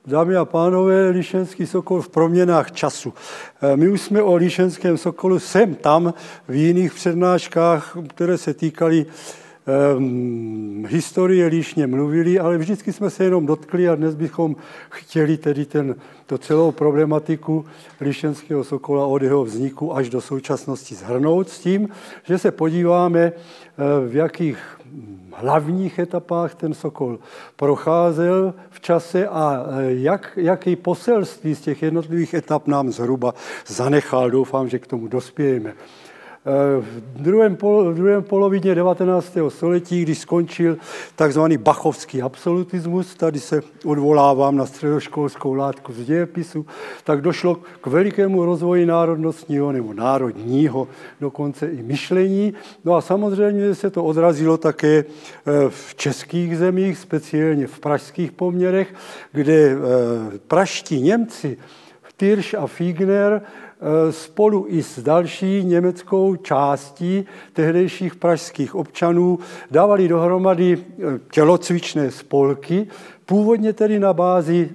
Dámy a pánové, Líšenský sokol v proměnách času. My už jsme o Líšenském sokolu sem tam v jiných přednáškách, které se týkaly historie Líšně mluvili, ale vždycky jsme se jenom dotkli a dnes bychom chtěli tedy to celou problematiku Líšenského sokola od jeho vzniku až do současnosti shrnout s tím, že se podíváme, v jakých hlavních etapách ten sokol procházel v čase a jaký poselství z těch jednotlivých etap nám zhruba zanechal. Doufám, že k tomu dospějeme. V druhé polovině 19. století, když skončil takzvaný bachovský absolutismus, tady se odvolávám na středoškolskou látku z dějepisu, tak došlo k velikému rozvoji národnostního nebo národního dokonce i myšlení. No a samozřejmě se to odrazilo také v českých zemích, speciálně v pražských poměrech, kde pražští Němci Tyrš a Figner spolu i s další německou částí tehdejších pražských občanů dávali dohromady tělocvičné spolky, původně tedy na bázi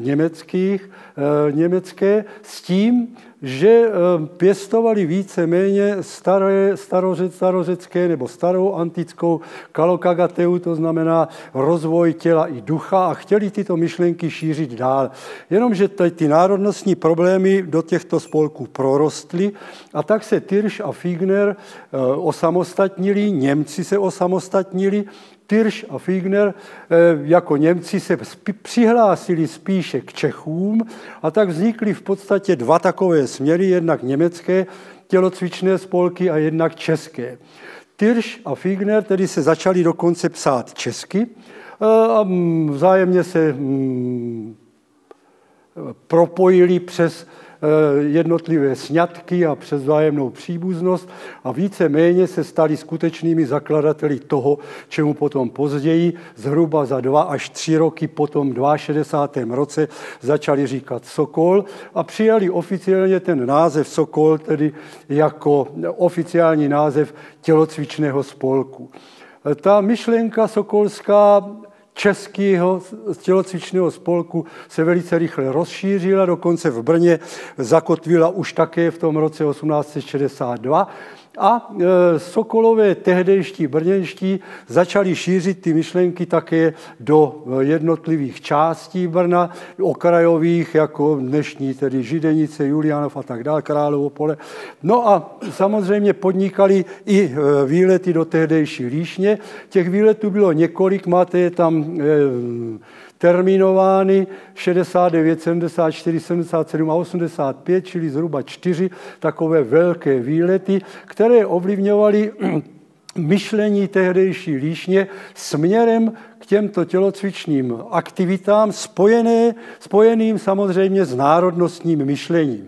německé, s tím, že pěstovali víceméně starořecké nebo starou antickou kalokagateu, to znamená rozvoj těla i ducha, a chtěli tyto myšlenky šířit dál. Jenomže ty národnostní problémy do těchto spolků prorostly a tak se Tyrš a Figner osamostatnili, Němci se osamostatnili. Tyrš a Figner jako Němci se přihlásili spíše k Čechům a tak vznikly v podstatě dva takové směry, jednak německé tělocvičné spolky a jednak české. Tyrš a Figner tedy se začali dokonce psát česky a vzájemně se propojili přes jednotlivé sňatky a přes vzájemnou příbuznost a víceméně se stali skutečnými zakladateli toho, čemu potom později, zhruba za 2 až 3 roky po tom 62. roce, začali říkat Sokol a přijali oficiálně ten název Sokol, tedy jako oficiální název tělocvičného spolku. Ta myšlenka sokolská českého tělocvičného spolku se velice rychle rozšířila, dokonce v Brně zakotvila už také v tom roce 1862 a sokolové tehdejští brněnští začali šířit ty myšlenky také do jednotlivých částí Brna, okrajových, jako dnešní tedy Židenice, Juliánov a tak dále, Královo Pole. No a samozřejmě podnikali i výlety do tehdejší Líšně. Těch výletů bylo několik, máte je tam termínovány 69, 74, 77 a 85, čili zhruba 4 takové velké výlety, které ovlivňovaly myšlení tehdejší Líšně směrem k těmto tělocvičným aktivitám spojeným samozřejmě s národnostním myšlením.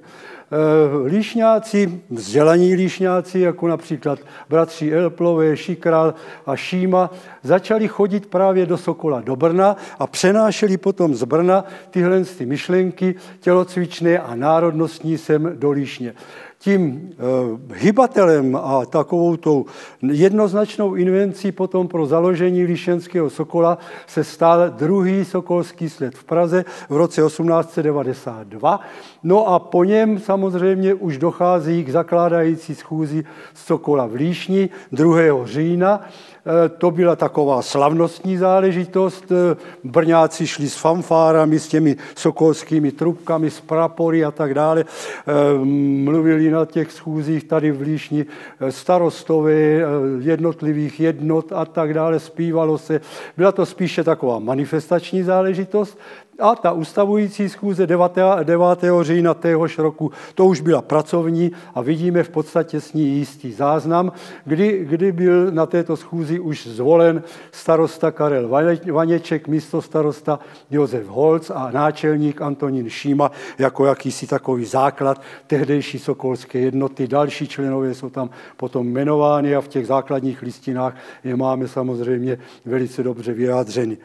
Líšňáci, vzdělaní líšňáci, jako například bratři Elplové, Šikral a Šíma, začali chodit právě do Sokola, do Brna a přenášeli potom z Brna tyhle myšlenky tělocvičné a národnostní sem do Líšně. Tím hybatelem a takovou tou jednoznačnou invencí potom pro založení Líšenského Sokola se stal druhý sokolský sled v Praze v roce 1892. No a po něm samozřejmě už dochází k zakládající schůzi Sokola v Líšni 2. října. To byla taková slavnostní záležitost. Brňáci šli s fanfárami, s těmi sokolskými trubkami, s prapory a tak dále. Mluvili na těch schůzích tady v Líšni starostové jednotlivých jednot a tak dále. Zpívalo se. Byla to spíše taková manifestační záležitost. A ta ustavující schůze 9. října téhož roku, to už byla pracovní a vidíme v podstatě s ní jistý záznam, kdy byl na této schůzi už zvolen starosta Karel Vaněček, místostarosta Josef Holc a náčelník Antonín Šíma jako jakýsi takový základ tehdejší sokolské jednoty. Další členové jsou tam potom jmenovány a v těch základních listinách je máme samozřejmě velice dobře vyjádřeny.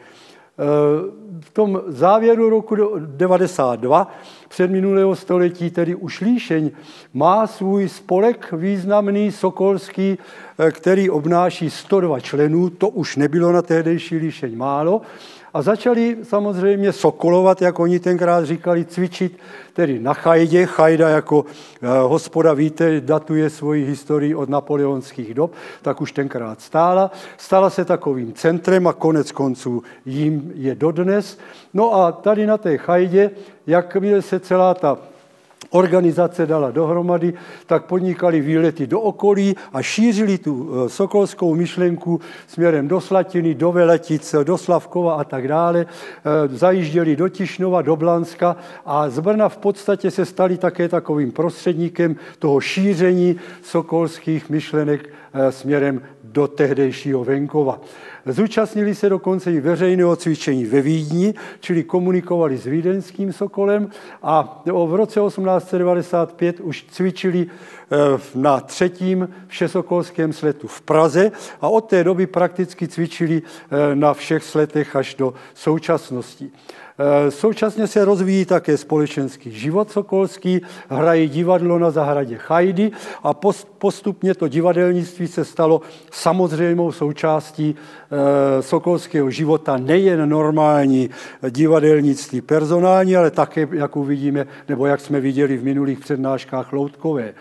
V tom závěru roku 92 předminulého století, tedy už Líšeň, má svůj spolek významný sokolský, který obnáší 102 členů, to už nebylo na tehdejší Líšeň málo, A začali samozřejmě sokolovat, jak oni tenkrát říkali, cvičit tedy na chajdě. Chajda jako hospoda, víte, datuje svoji historii od napoleonských dob, tak už tenkrát stála. Stala se takovým centrem a konec konců jim je dodnes. No a tady na té chajdě, jakmile se celá ta organizace dala dohromady, tak podnikali výlety do okolí a šířili tu sokolskou myšlenku směrem do Slatiny, do Veletic, do Slavkova a tak dále. Zajížděli do Tišnova, do Blanska a z Brna v podstatě se stali také takovým prostředníkem toho šíření sokolských myšlenek směrem do tehdejšího venkova. Zúčastnili se dokonce i veřejného cvičení ve Vídni, čili komunikovali s vídeňským sokolem a v roce 1895 už cvičili na 3. všesokolském sletu v Praze a od té doby prakticky cvičili na všech sletech až do současnosti. Současně se rozvíjí také společenský život sokolský, hrají divadlo na zahradě Chajdy a postupně to divadelnictví se stalo samozřejmou součástí sokolského života, nejen normální divadelnictví personální, ale také, jak uvidíme, nebo jak jsme viděli v minulých přednáškách loutkové.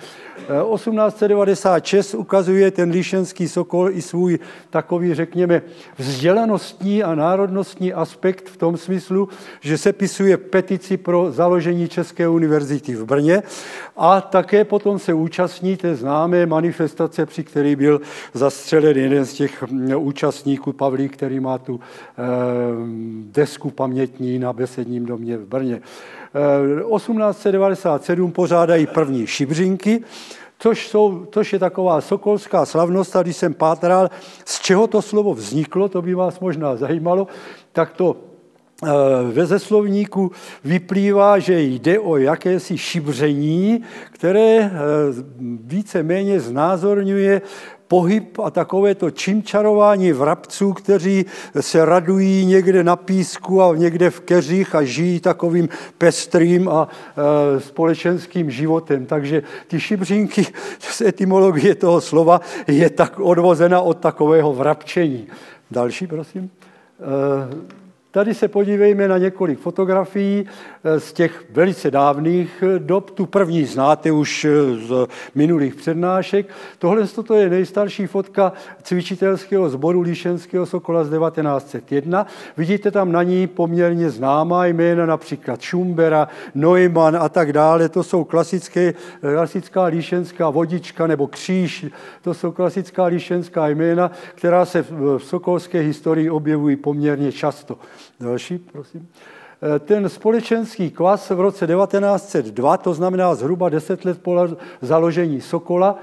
1896 ukazuje ten líšenský sokol i svůj takový, řekněme, vzdělanostní a národnostní aspekt v tom smyslu, že sepisuje petici pro založení České univerzity v Brně a také potom se účastní té známé manifestace, při které byl zastřelen jeden z těch účastníků, Pavlík, který má tu desku pamětní na Besedním domě v Brně. 1897 pořádají první šibřinky, což je taková sokolská slavnost, a když jsem pátral, z čeho to slovo vzniklo, to by vás možná zajímalo, tak to ve slovníku vyplývá, že jde o jakési šibření, které víceméně znázorňuje pohyb a takové to čimčarování vrabců, kteří se radují někde na písku a někde v keřích a žijí takovým pestrým a společenským životem. Takže ty šibřínky z etymologie toho slova je tak odvozena od takového vrabčení. Další, prosím. Tady se podívejme na několik fotografií z těch velice dávných dob. Tu první znáte už z minulých přednášek. Tohle je nejstarší fotka cvičitelského sboru Líšenského sokola z 1901. Vidíte tam na ní poměrně známá jména, například Šumbera, Neumann a tak dále. To jsou klasická líšenská vodička nebo kříž. To jsou klasická líšenská jména, která se v sokolské historii objevují poměrně často. Další, prosím. Ten společenský kvas v roce 1902, to znamená zhruba 10 let po založení Sokola,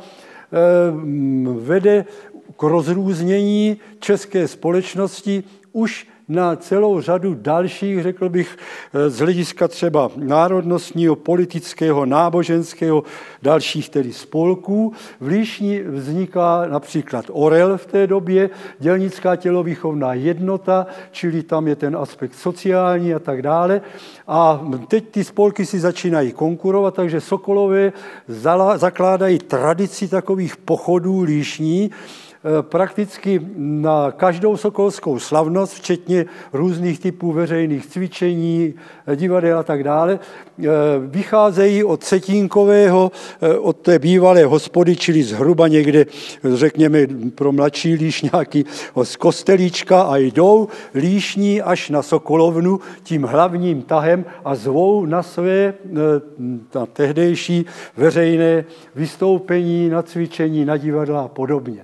vede k rozrůznění české společnosti už na celou řadu dalších, řekl bych, z hlediska třeba národnostního, politického, náboženského, dalších tedy spolků. V Líšni vzniká například Orel v té době, dělnická tělovýchovná jednota, čili tam je ten aspekt sociální a tak dále. A teď ty spolky si začínají konkurovat, takže Sokolové zakládají tradici takových pochodů líšní, prakticky na každou sokolskou slavnost, včetně různých typů veřejných cvičení, divadel a tak dále, vycházejí od Setínkového, od té bývalé hospody, čili zhruba někde, řekněme, pro mladší líšňáky, z Kostelíčka a jdou líšní až na Sokolovnu tím hlavním tahem a zvou na své na tehdejší veřejné vystoupení, na cvičení, na divadla a podobně.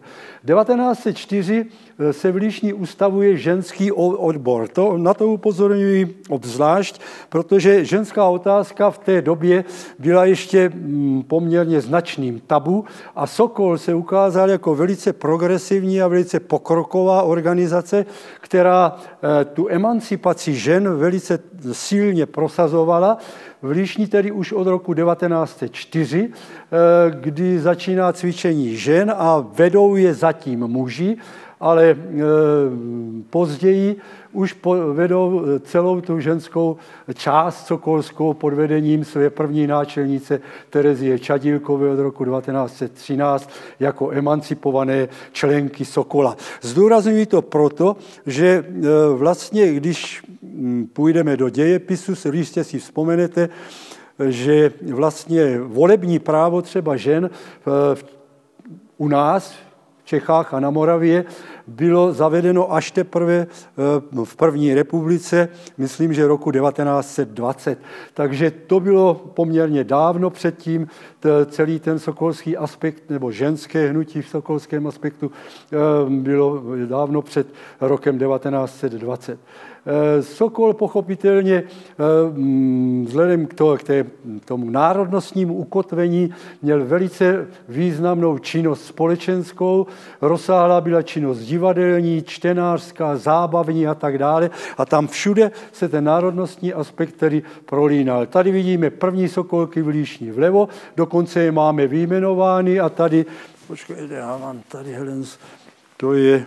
1904 se v Líšni ustavuje ženský odbor. Na to upozorňuji obzvlášť, protože ženská otázka v té době byla ještě poměrně značným tabu a Sokol se ukázal jako velice progresivní a velice pokroková organizace, která tu emancipaci žen velice silně prosazovala. V Líšni tedy už od roku 1904, kdy začíná cvičení žen a vedou je zatím muži, ale později už vedou celou tu ženskou část sokolskou pod vedením své první náčelnice Terezie Čadílkové od roku 1913 jako emancipované členky Sokola. Zdůrazňuji to proto, že vlastně, když půjdeme do dějepisu, jistě si vzpomenete, že vlastně volební právo třeba žen u nás v Čechách a na Moravě bylo zavedeno až teprve v první republice, myslím, že roku 1920. Takže to bylo poměrně dávno předtím, celý ten sokolský aspekt, nebo ženské hnutí v sokolském aspektu bylo dávno před rokem 1920. Sokol pochopitelně vzhledem k tomu národnostnímu ukotvení měl velice významnou činnost společenskou, rozsáhlá byla činnost divadelní, čtenářská, zábavní a tak dále. A tam všude se ten národnostní aspekt tedy prolínal. Tady vidíme první sokolky v Líšni vlevo, dokonce je máme vyjmenovány a tady, počkejte, já mám tady, to je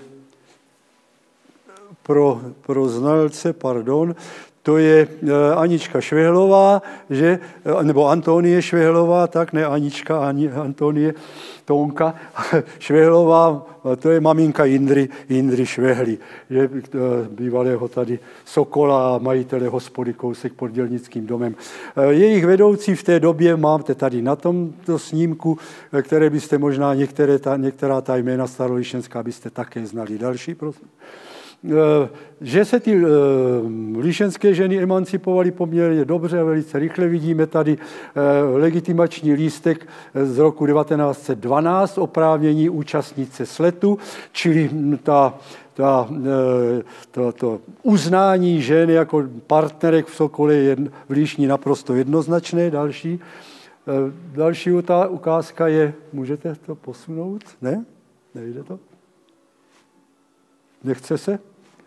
pro znalce, to je Anička Švehlová, že, nebo Antonie Švehlová, tak ne Anička, ani Antonie, Tonka Švehlová, to je maminka Jindry Švehly, že, bývalého tady Sokola a majitele hospody kousek pod Dělnickým domem. Jejich vedoucí v té době máte tady na tomto snímku, které byste možná některá ta jména starolišenská byste také znali. Další, prosím. Že se ty líšenské ženy emancipovaly poměrně dobře a velice rychle. Vidíme tady legitimační lístek z roku 1912, oprávnění účastnice sletu, čili to uznání žen jako partnerek v Sokole je v Líšni naprosto jednoznačné. Další ukázka je, můžete to posunout? Ne? Nejde to? Nechce se?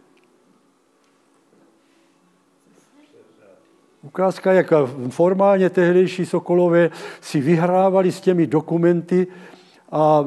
Ukázka, jak formálně tehdejší Sokolové si vyhrávali s těmi dokumenty a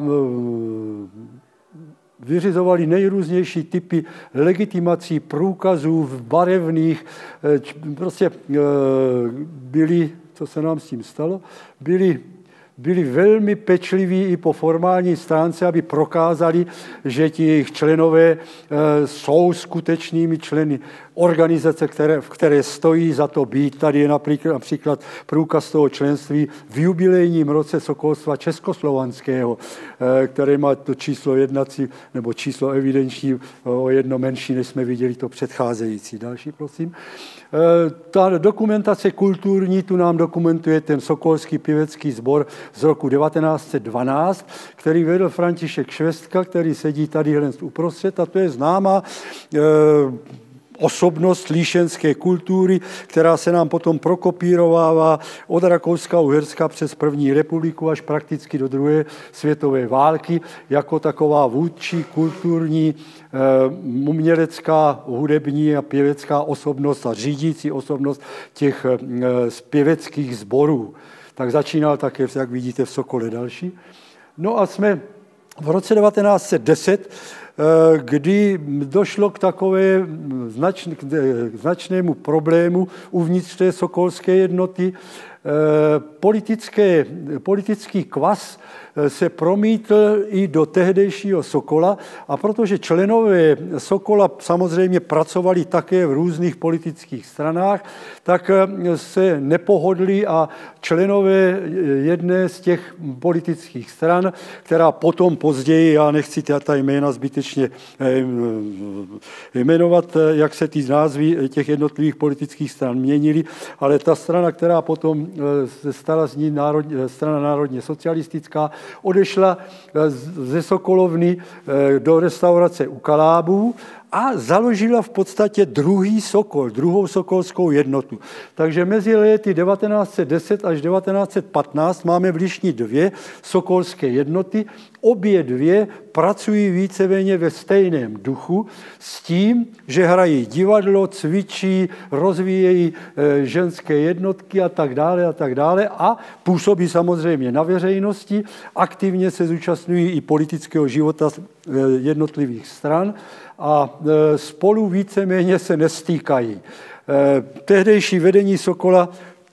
vyřizovali nejrůznější typy legitimací, průkazů barevných. Prostě byli, co se nám s tím stalo, byli velmi pečliví i po formální stránce, aby prokázali, že ti jejich členové jsou skutečnými členy organizace, v které stojí za to být. Tady je například průkaz toho členství v jubilejním roce sokolstva československého, které má to číslo jednací nebo číslo evidenční o jedno menší, než jsme viděli to předcházející. Další, prosím. Ta dokumentace kulturní tu nám dokumentuje ten sokolský pěvecký sbor z roku 1912, který vedl František Švestka, který sedí tady uprostřed, a to je známá osobnost líšenské kultury, která se nám potom prokopírovává od Rakouska-Uherska přes první republiku až prakticky do druhé světové války, jako taková vůdčí kulturní, umělecká, hudební a pěvecká osobnost a řídící osobnost těch pěveckých sborů. Tak začínal také, jak vidíte, v Sokole. Další. No a jsme v roce 1910, kdy došlo k takové značnému problému uvnitř té sokolské jednoty. Politický kvas se promítl i do tehdejšího Sokola, a protože členové Sokola samozřejmě pracovali také v různých politických stranách, tak se nepohodli a členové jedné z těch politických stran, která potom později, já nechci ta jména zbytečně jmenovat, jak se ty názvy těch jednotlivých politických stran měnily, ale ta strana, která potom se stala z ní strana národně socialistická, odešla ze Sokolovny do restaurace u Kalábů a založila v podstatě druhý Sokol, druhou sokolskou jednotu. Takže mezi lety 1910 až 1915 máme v Líšni dvě sokolské jednoty. Obě dvě pracují víceméně ve stejném duchu s tím, že hrají divadlo, cvičí, rozvíjejí ženské jednotky a tak dále a působí samozřejmě na veřejnosti, aktivně se zúčastňují i politického života jednotlivých stran a spolu víceméně se nestýkají. Tehdejší vedení Sokola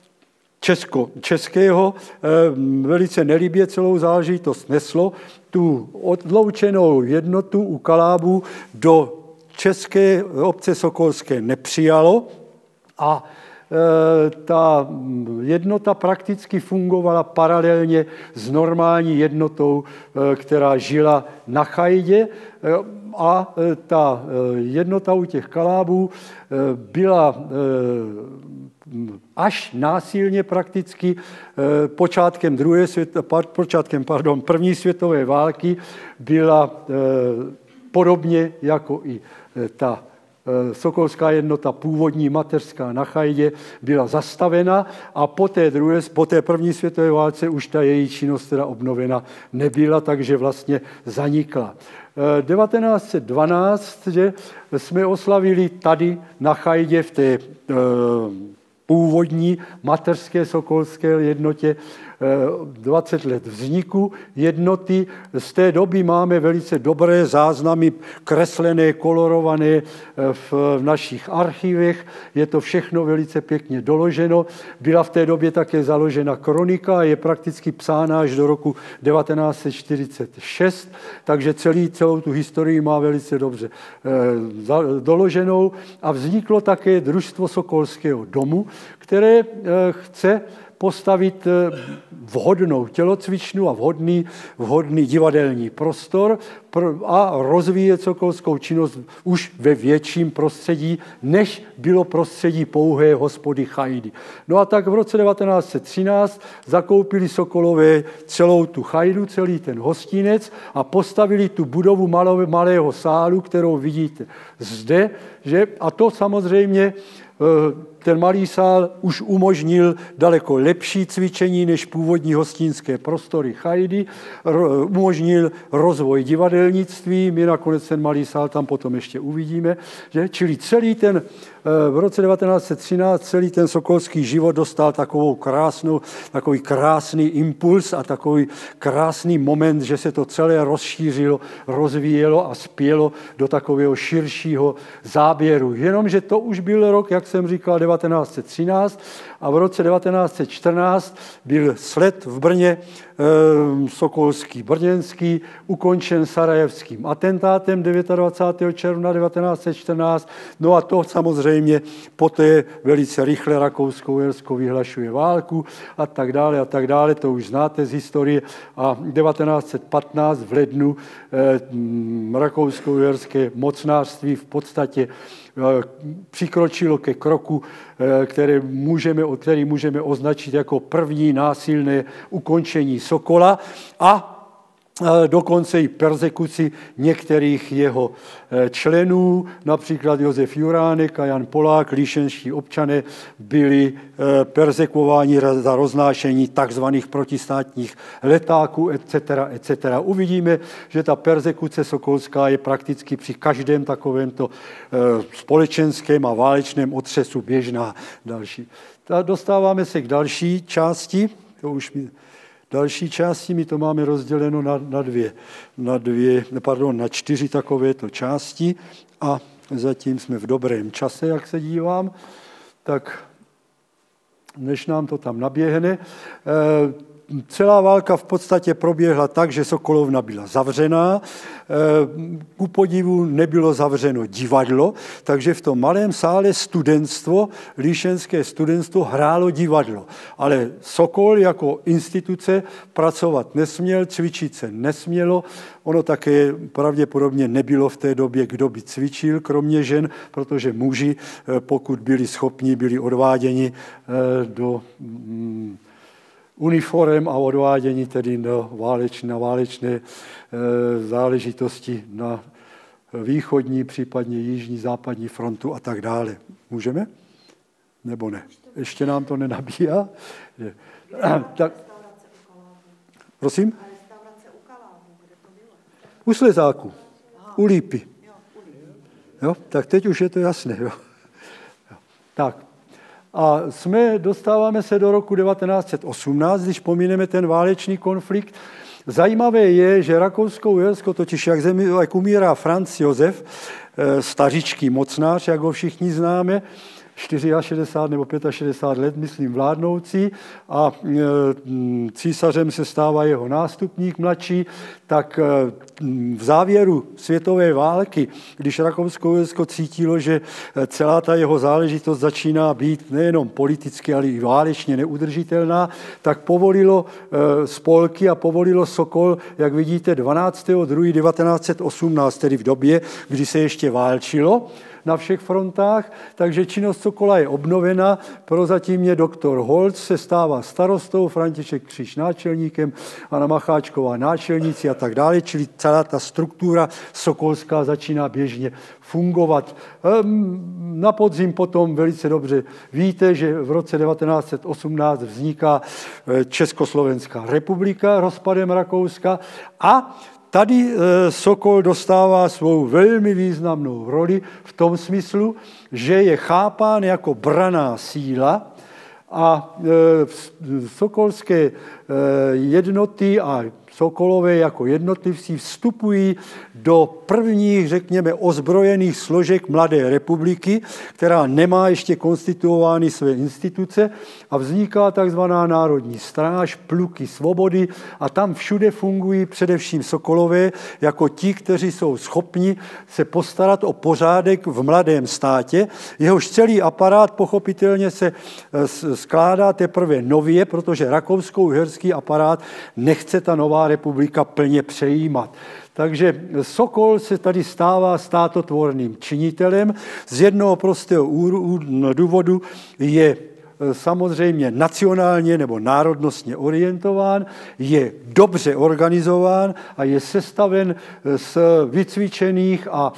českého velice nelibě celou záležitost neslo, tu odloučenou jednotu u Kalábů do české obce sokolské nepřijalo a ta jednota prakticky fungovala paralelně s normální jednotou, která žila na Chajdě, a ta jednota u těch Kalábů byla až násilně prakticky počátkem první světové války byla podobně jako i ta sokolská jednota původní mateřská na Chajdě byla zastavena a po té první světové válce už ta její činnost teda obnovena nebyla, takže vlastně zanikla. 1912, že jsme oslavili tady na Chajdě v té původní mateřské sokolské jednotě 20 let vzniku jednoty. Z té doby máme velice dobré záznamy, kreslené, kolorované v našich archivech. Je to všechno velice pěkně doloženo. Byla v té době také založena kronika, je prakticky psána až do roku 1946, takže celou tu historii má velice dobře doloženou. A vzniklo také družstvo Sokolského domu, které chce postavit vhodnou tělocvičnu a vhodný divadelní prostor a rozvíjet sokolskou činnost už ve větším prostředí, než bylo prostředí pouhé hospody Chajdy. No a tak v roce 1913 zakoupili Sokolové celou tu Chajdu, celý ten hostinec a postavili tu budovu malého sálu, kterou vidíte zde, že? A to samozřejmě ten malý sál už umožnil daleko lepší cvičení než původní hostinské prostory Chajdy, umožnil rozvoj divadelnictví, my nakonec ten malý sál tam potom ještě uvidíme, že? Čili v roce 1913 celý ten sokolský život dostal takový krásný impuls a takový krásný moment, že se to celé rozšířilo, rozvíjelo a spělo do takového širšího záběru. Jenomže to už byl rok, jak jsem říkal, 1913 a v roce 1914 byl sled v Brně sokolský brněnský ukončen sarajevským atentátem 29. června 1914. No a to samozřejmě poté velice rychle Rakousko-Uhersko vyhlašuje válku a tak dále, to už znáte z historie. A 1915 v lednu Rakousko-Uherské mocnářství v podstatě přikročilo ke kroku, který můžeme označit jako první násilné ukončení Sokola a dokonce i persekuci některých jeho členů, například Josef Juránek a Jan Polák, líšenští občané, byli persekuováni za roznášení takzvaných protistátních letáků, etc. Uvidíme, že ta persekuce sokolská je prakticky při každém takovémto společenském a válečném otřesu běžná. Dostáváme se k další části, další části, my to máme rozděleno na 4 takovéto části a zatím jsme v dobrém čase, jak se dívám, tak než nám to tam naběhne. Celá válka v podstatě proběhla tak, že Sokolovna byla zavřená, ku podivu nebylo zavřeno divadlo, takže v tom malém sále líšenské studentstvo hrálo divadlo. Ale Sokol jako instituce pracovat nesměl, cvičit se nesmělo, ono také pravděpodobně nebylo v té době, kdo by cvičil, kromě žen, protože muži, pokud byli schopni, byli odváděni do uniform a odvádění tedy na válečné záležitosti na východní, případně jižní, západní frontu a tak dále. Můžeme? Nebo ne? Ještě nám to nenabíhá? Tak. Prosím? U Slezáku. U Lípy. Jo? Tak teď už je to jasné. Jo? Tak. A dostáváme se do roku 1918, když pomineme ten válečný konflikt, Zajímavé je, že Rakousko-Uhersko, totiž jak umírá Franz Josef, stařičký mocnář, jak ho všichni známe, 64 nebo 65 let, myslím, vládnoucí, a císařem se stává jeho nástupník mladší, tak v závěru světové války, když Rakousko-Uhersko cítilo, že celá ta jeho záležitost začíná být nejenom politicky, ale i válečně neudržitelná, tak povolilo spolky a povolilo Sokol, jak vidíte, 12.2.1918, tedy v době, kdy se ještě válčilo na všech frontách, takže činnost Sokola je obnovena. Prozatímně doktor Holc se stává starostou, František Kříž náčelníkem, Anna Macháčková náčelníci a tak dále, čili celá ta struktura sokolská začíná běžně fungovat. Na podzim potom velice dobře víte, že v roce 1918 vzniká Československá republika rozpadem Rakouska a tady Sokol dostává svou velmi významnou roli v tom smyslu, že je chápán jako branná síla a sokolské jednoty a Sokolové jako jednotlivci vstupují do prvních, řekněme, ozbrojených složek Mladé republiky, která nemá ještě konstituovány své instituce a vzniká takzvaná národní stráž, pluky svobody a tam všude fungují především Sokolové jako ti, kteří jsou schopni se postarat o pořádek v mladém státě. Jehož celý aparát pochopitelně se skládá teprve nově, protože rakousko-uherský aparát nechce ta nová republika plně přejímat. Takže Sokol se tady stává státotvorným činitelem. Z jednoho prostého důvodu je samozřejmě nacionálně nebo národnostně orientován, je dobře organizován a je sestaven z vycvičených a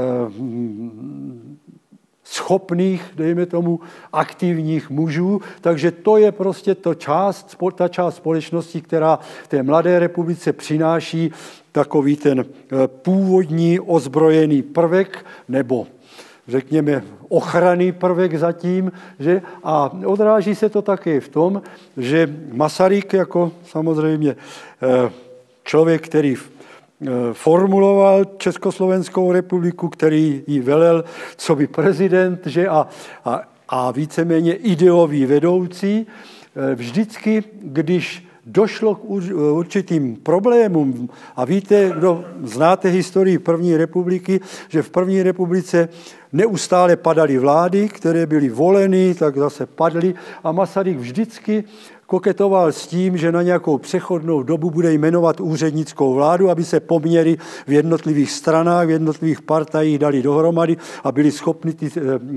schopných, dejme tomu, aktivních mužů. Takže to je prostě ta část společnosti, která té Mladé republice přináší takový ten původní ozbrojený prvek, nebo řekněme ochranný prvek zatím, že? A odráží se to také v tom, že Masaryk jako samozřejmě člověk, který formuloval Československou republiku, který ji velel coby prezident, že? A víceméně ideový vedoucí, vždycky, když došlo k určitým problémům, a víte, kdo znáte historii první republiky, že v první republice neustále padaly vlády, které byly voleny, tak zase padly a Masaryk vždycky koketoval s tím, že na nějakou přechodnou dobu bude jmenovat úřednickou vládu, aby se poměry v jednotlivých stranách, v jednotlivých partajích dali dohromady a byli schopni ty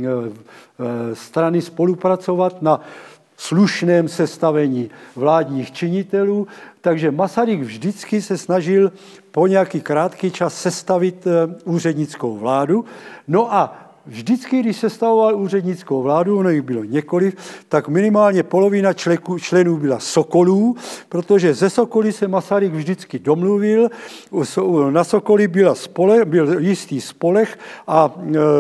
strany spolupracovat na slušném sestavení vládních činitelů. Takže Masaryk vždycky se snažil po nějaký krátký čas sestavit úřednickou vládu. No a vždycky, když sestavoval úřednickou vládu, ono jich bylo několik, tak minimálně polovina členů byla Sokolů, protože ze Sokoly se Masaryk vždycky domluvil, na Sokoly byl jistý spolech a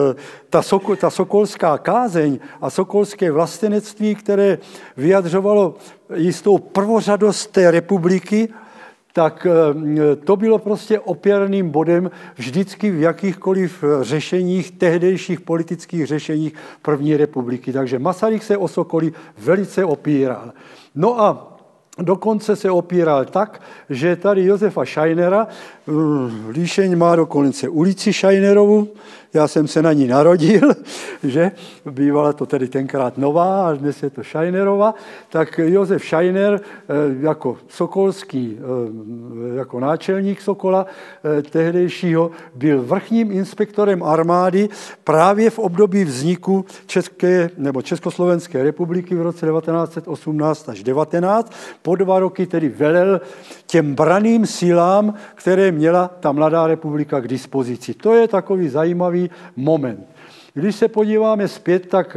ta sokolská kázeň a sokolské vlastenectví, které vyjadřovalo jistou prvořadost té republiky, tak to bylo prostě opěrným bodem vždycky v jakýchkoliv řešeních, tehdejších politických řešeních první republiky. Takže Masaryk se o Sokoly velice opíral. No a dokonce se opíral tak, že tady Josefa Scheinera, Líšeň má dokonce ulici Scheinerovu, já jsem se na ní narodil, že bývala to tedy tenkrát Nová, a dnes je to Scheinerova, tak Josef Scheiner jako sokolský, jako náčelník Sokola tehdejšího byl vrchním inspektorem armády právě v období vzniku Československé republiky v roce 1918 až 19. Po 2 roky tedy velel těm branným silám, které měla ta Mladá republika k dispozici. To je takový zajímavý moment. Když se podíváme zpět, tak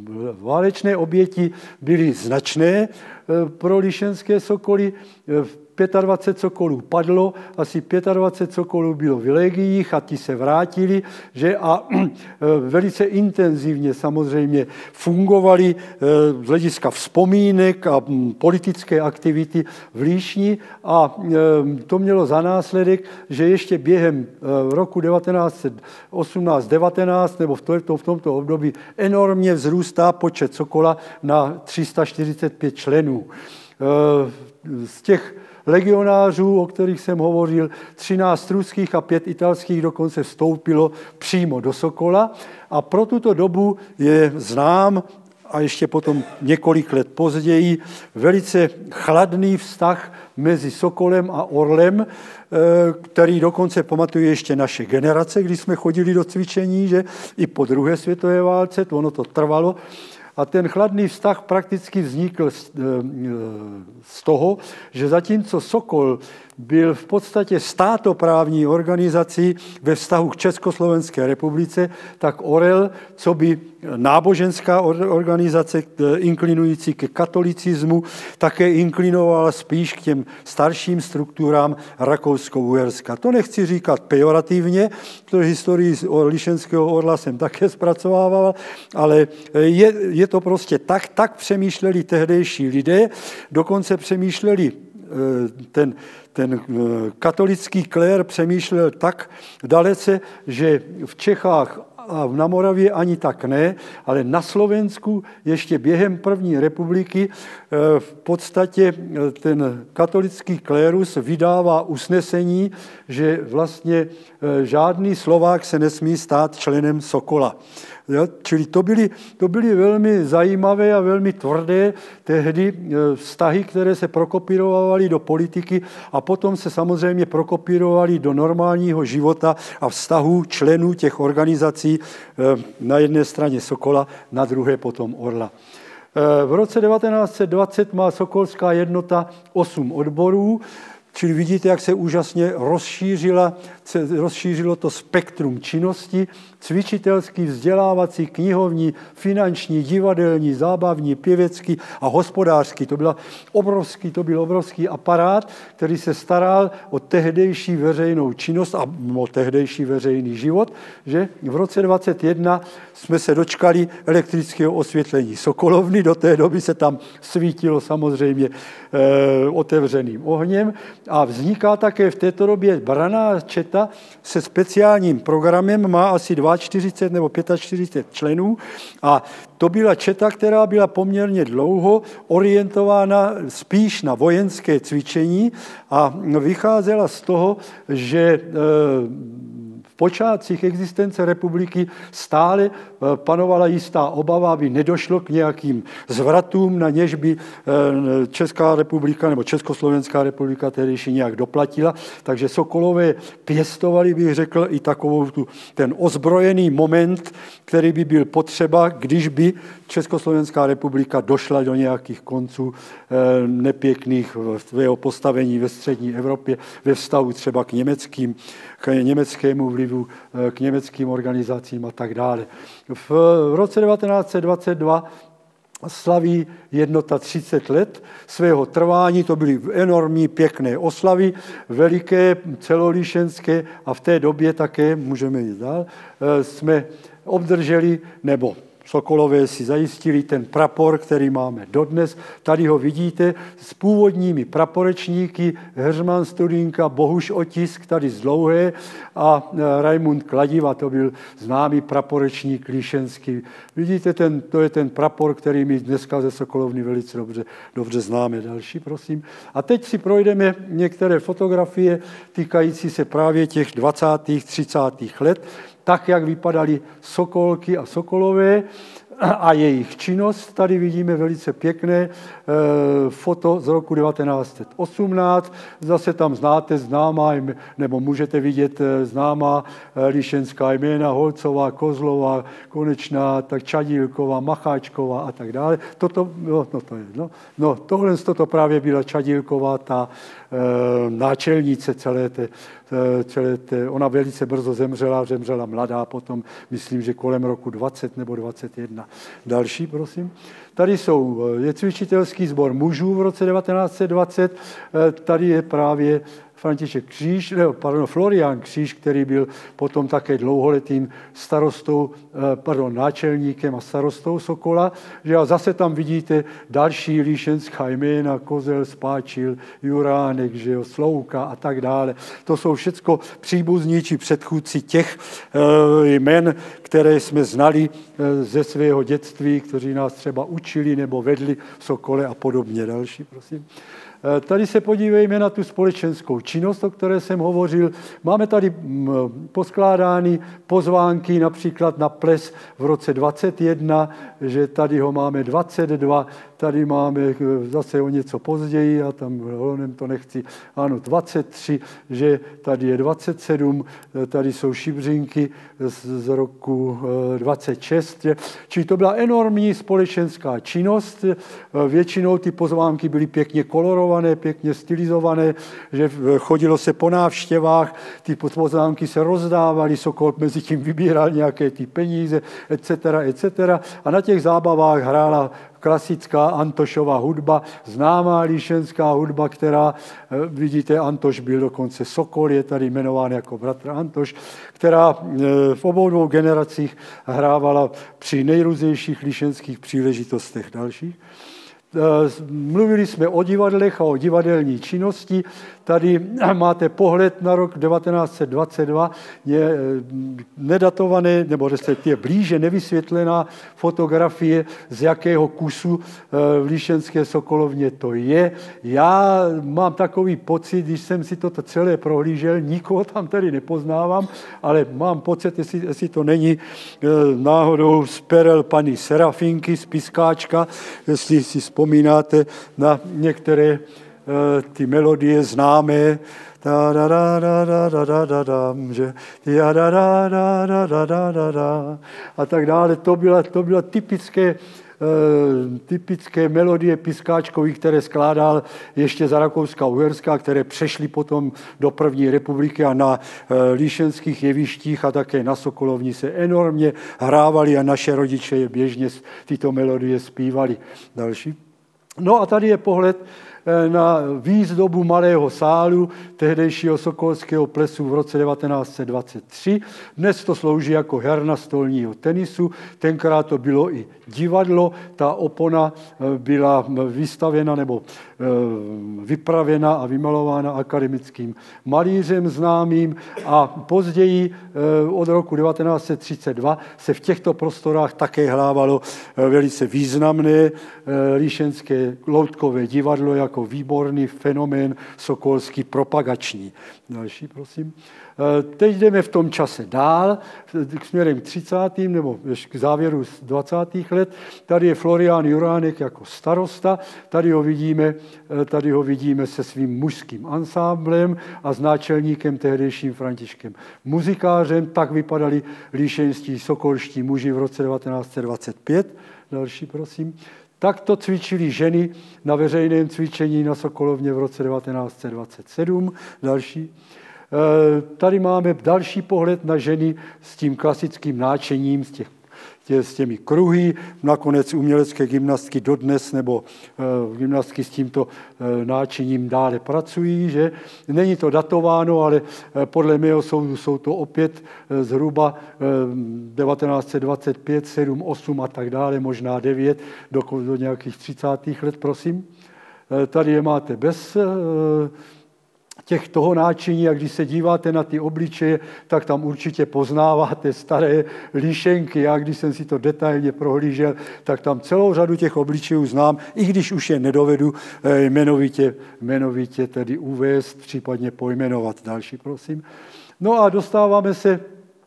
válečné oběti byly značné pro líšenské Sokoly. 25 sokolů padlo, asi 25 sokolů bylo v legiích a ti se vrátili, že a velice intenzivně samozřejmě fungovali z hlediska vzpomínek a politické aktivity v Líšni a to mělo za následek, že ještě během roku 1918-19 nebo v tomto období enormně vzrůstá počet Sokola na 345 členů. Z těch legionářů, o kterých jsem hovořil, 13 ruských a 5 italských dokonce vstoupilo přímo do Sokola a pro tuto dobu je znám a ještě potom několik let později velice chladný vztah mezi Sokolem a Orlem, který dokonce pamatuje ještě naše generace, když jsme chodili do cvičení, že i po druhé světové válce, ono to trvalo. A ten chladný vztah prakticky vznikl z toho, že zatímco Sokol byl v podstatě státoprávní organizací ve vztahu k Československé republice, tak Orel, co by náboženská organizace inklinující ke katolicismu, také inklinovala spíš k těm starším strukturám Rakousko-Uherska. To nechci říkat pejorativně, to historii Lišenského orla jsem také zpracovával, ale je to prostě tak přemýšleli tehdejší lidé, dokonce přemýšleli ten katolický klér přemýšlel tak dalece, že v Čechách a na Moravě ani tak ne, ale na Slovensku ještě během první republiky v podstatě ten katolický klérus vydává usnesení, že vlastně žádný Slovák se nesmí stát členem Sokola. Jo? Čili to byly velmi zajímavé a velmi tvrdé tehdy vztahy, které se prokopírovaly do politiky a potom se samozřejmě prokopírovaly do normálního života a vztahů členů těch organizací na jedné straně Sokola, na druhé potom Orla. V roce 1920 má Sokolská jednota 8 odborů, čili vidíte, jak se úžasně rozšířilo to spektrum činnosti, cvičitelský, vzdělávací, knihovní, finanční, divadelní, zábavní, pěvecký a hospodářský. To byl obrovský aparát, který se staral o tehdejší veřejnou činnost a o tehdejší veřejný život, že v roce 1921 jsme se dočkali elektrického osvětlení Sokolovny, do té doby se tam svítilo samozřejmě otevřeným ohněm a vzniká také v této době branná četa se speciálním programem, má asi 42 nebo 45 členů a to byla četa, která byla poměrně dlouho orientována spíš na vojenské cvičení a vycházela z toho, že v počátcích existence republiky stále panovala jistá obava, aby nedošlo k nějakým zvratům, na něž by Česká republika nebo Československá republika tehdejší nějak doplatila. Takže Sokolové pěstovali, bych řekl, i takovou ten ozbrojený moment, který by byl potřeba, když by Československá republika došla do nějakých konců nepěkných svého postavení ve střední Evropě, ve vztahu třeba k německému vlivu, k německým organizacím a tak dále. V roce 1922 slaví jednota 30 let svého trvání, to byly enormní pěkné oslavy, veliké, celolíšenské a v té době také, můžeme jít dál, jsme obdrželi, nebo Sokolové si zajistili ten prapor, který máme dodnes. Tady ho vidíte s původními praporečníky, Heřman Studínka, Bohuš Otisk, tady z Dlouhé a Raimund Kladiva, to byl známý praporečník líšenský. Vidíte, to je ten prapor, který my dneska ze Sokolovny velice dobře známe. Další, prosím. A teď si projdeme některé fotografie týkající se právě těch 20. 30. let, tak, jak vypadaly Sokolky a Sokolové a jejich činnost. Tady vidíme velice pěkné foto z roku 1918. Zase tam znáte známá, nebo můžete vidět známá líšenská jména, Holcová, Kozlová, Konečná, tak Čadílková, Macháčková a tak dále. Tohle právě byla Čadílková, ta náčelnice celé té, ona velice brzo zemřela mladá potom, myslím, že kolem roku 20 nebo 21. Další, prosím. Tady je cvičitelský sbor mužů v roce 1920, tady je právě Florián Kříž, který byl potom také dlouholetým náčelníkem a starostou Sokola. Že a zase tam vidíte další líšenská jména, Kozel, Spáčil, Juránek, že jo, Slouka a tak dále. To jsou všechno příbuzní či předchůdci těch jmen, které jsme znali ze svého dětství, kteří nás třeba učili nebo vedli v Sokole a podobně. Další, prosím. Tady se podívejme na tu společenskou činnost, o které jsem hovořil. Máme tady poskládány pozvánky například na ples v roce 21, že tady ho máme 22, tady máme zase o něco později, a tam hlavně to nechci, ano, 23, že tady je 27, tady jsou šibřinky z roku 26. Čili to byla enormní společenská činnost. Většinou ty pozvánky byly pěkně kolorované, pěkně stylizované, že chodilo se po návštěvách, ty pozvánky se rozdávaly, Sokol mezi tím vybíral nějaké ty peníze, etc. A na těch zábavách hrála klasická Antošova hudba, známá líšenská hudba, která, vidíte, Antoš byl dokonce Sokol, je tady jmenován jako bratr Antoš, která v obou dvou generacích hrávala při nejrůznějších líšenských příležitostech dalších. Mluvili jsme o divadlech a o divadelní činnosti. Tady máte pohled na rok 1922, je nedatované, nebo respektive blíže nevysvětlená fotografie, z jakého kusu v líšenské Sokolovně to je. Já mám takový pocit, když jsem si toto celé prohlížel, nikoho tam tady nepoznávám, ale mám pocit, jestli to není náhodou z perel paní Serafinky, z Piskáčka, jestli si vzpomínáte na některé ty melodie známé, a tak dále. To byla typické melodie Piskáčkových, které skládal ještě za Rakouska-Uherska, které přešly potom do první republiky a na líšenských jevištích a také na Sokolovni se enormně hrávali a naše rodiče je běžně tyto melodie zpívali. Další. No a tady je pohled na výzdobu malého sálu tehdejšího sokolského plesu v roce 1923. Dnes to slouží jako herna stolního tenisu, tenkrát to bylo i divadlo, ta opona byla vystavěna nebo vypravěna a vymalována akademickým malířem známým a později od roku 1932 se v těchto prostorách také hrávalo velice významné líšenské loutkové divadlo jako výborný fenomén sokolský propagační. Další, prosím. Teď jdeme v tom čase dál, směrem k 30. nebo k závěru 20. let. Tady je Florián Juránek jako starosta, tady ho vidíme se svým mužským ansámblem a s náčelníkem tehdejším Františkem Muzikářem. Tak vypadali líšenští sokolští muži v roce 1925. Další, prosím. Tak to cvičili ženy na veřejném cvičení na Sokolovně v roce 1927. Další. Tady máme další pohled na ženy s tím klasickým náčením, s těmi kruhy, nakonec umělecké gymnastky dodnes nebo gymnastky s tímto náčiním dále pracují, že není to datováno, ale podle mého soudu jsou to opět zhruba 1925, 7, 8 a tak dále, možná 9 do nějakých 30. let, prosím. Tady je máte bez toho náčiní, a když se díváte na ty obličeje, tak tam určitě poznáváte staré líšenky. Já, když jsem si to detailně prohlížel, tak tam celou řadu těch obličejů znám, i když už je nedovedu jmenovitě tedy uvést, případně pojmenovat. Další, prosím. No a dostáváme se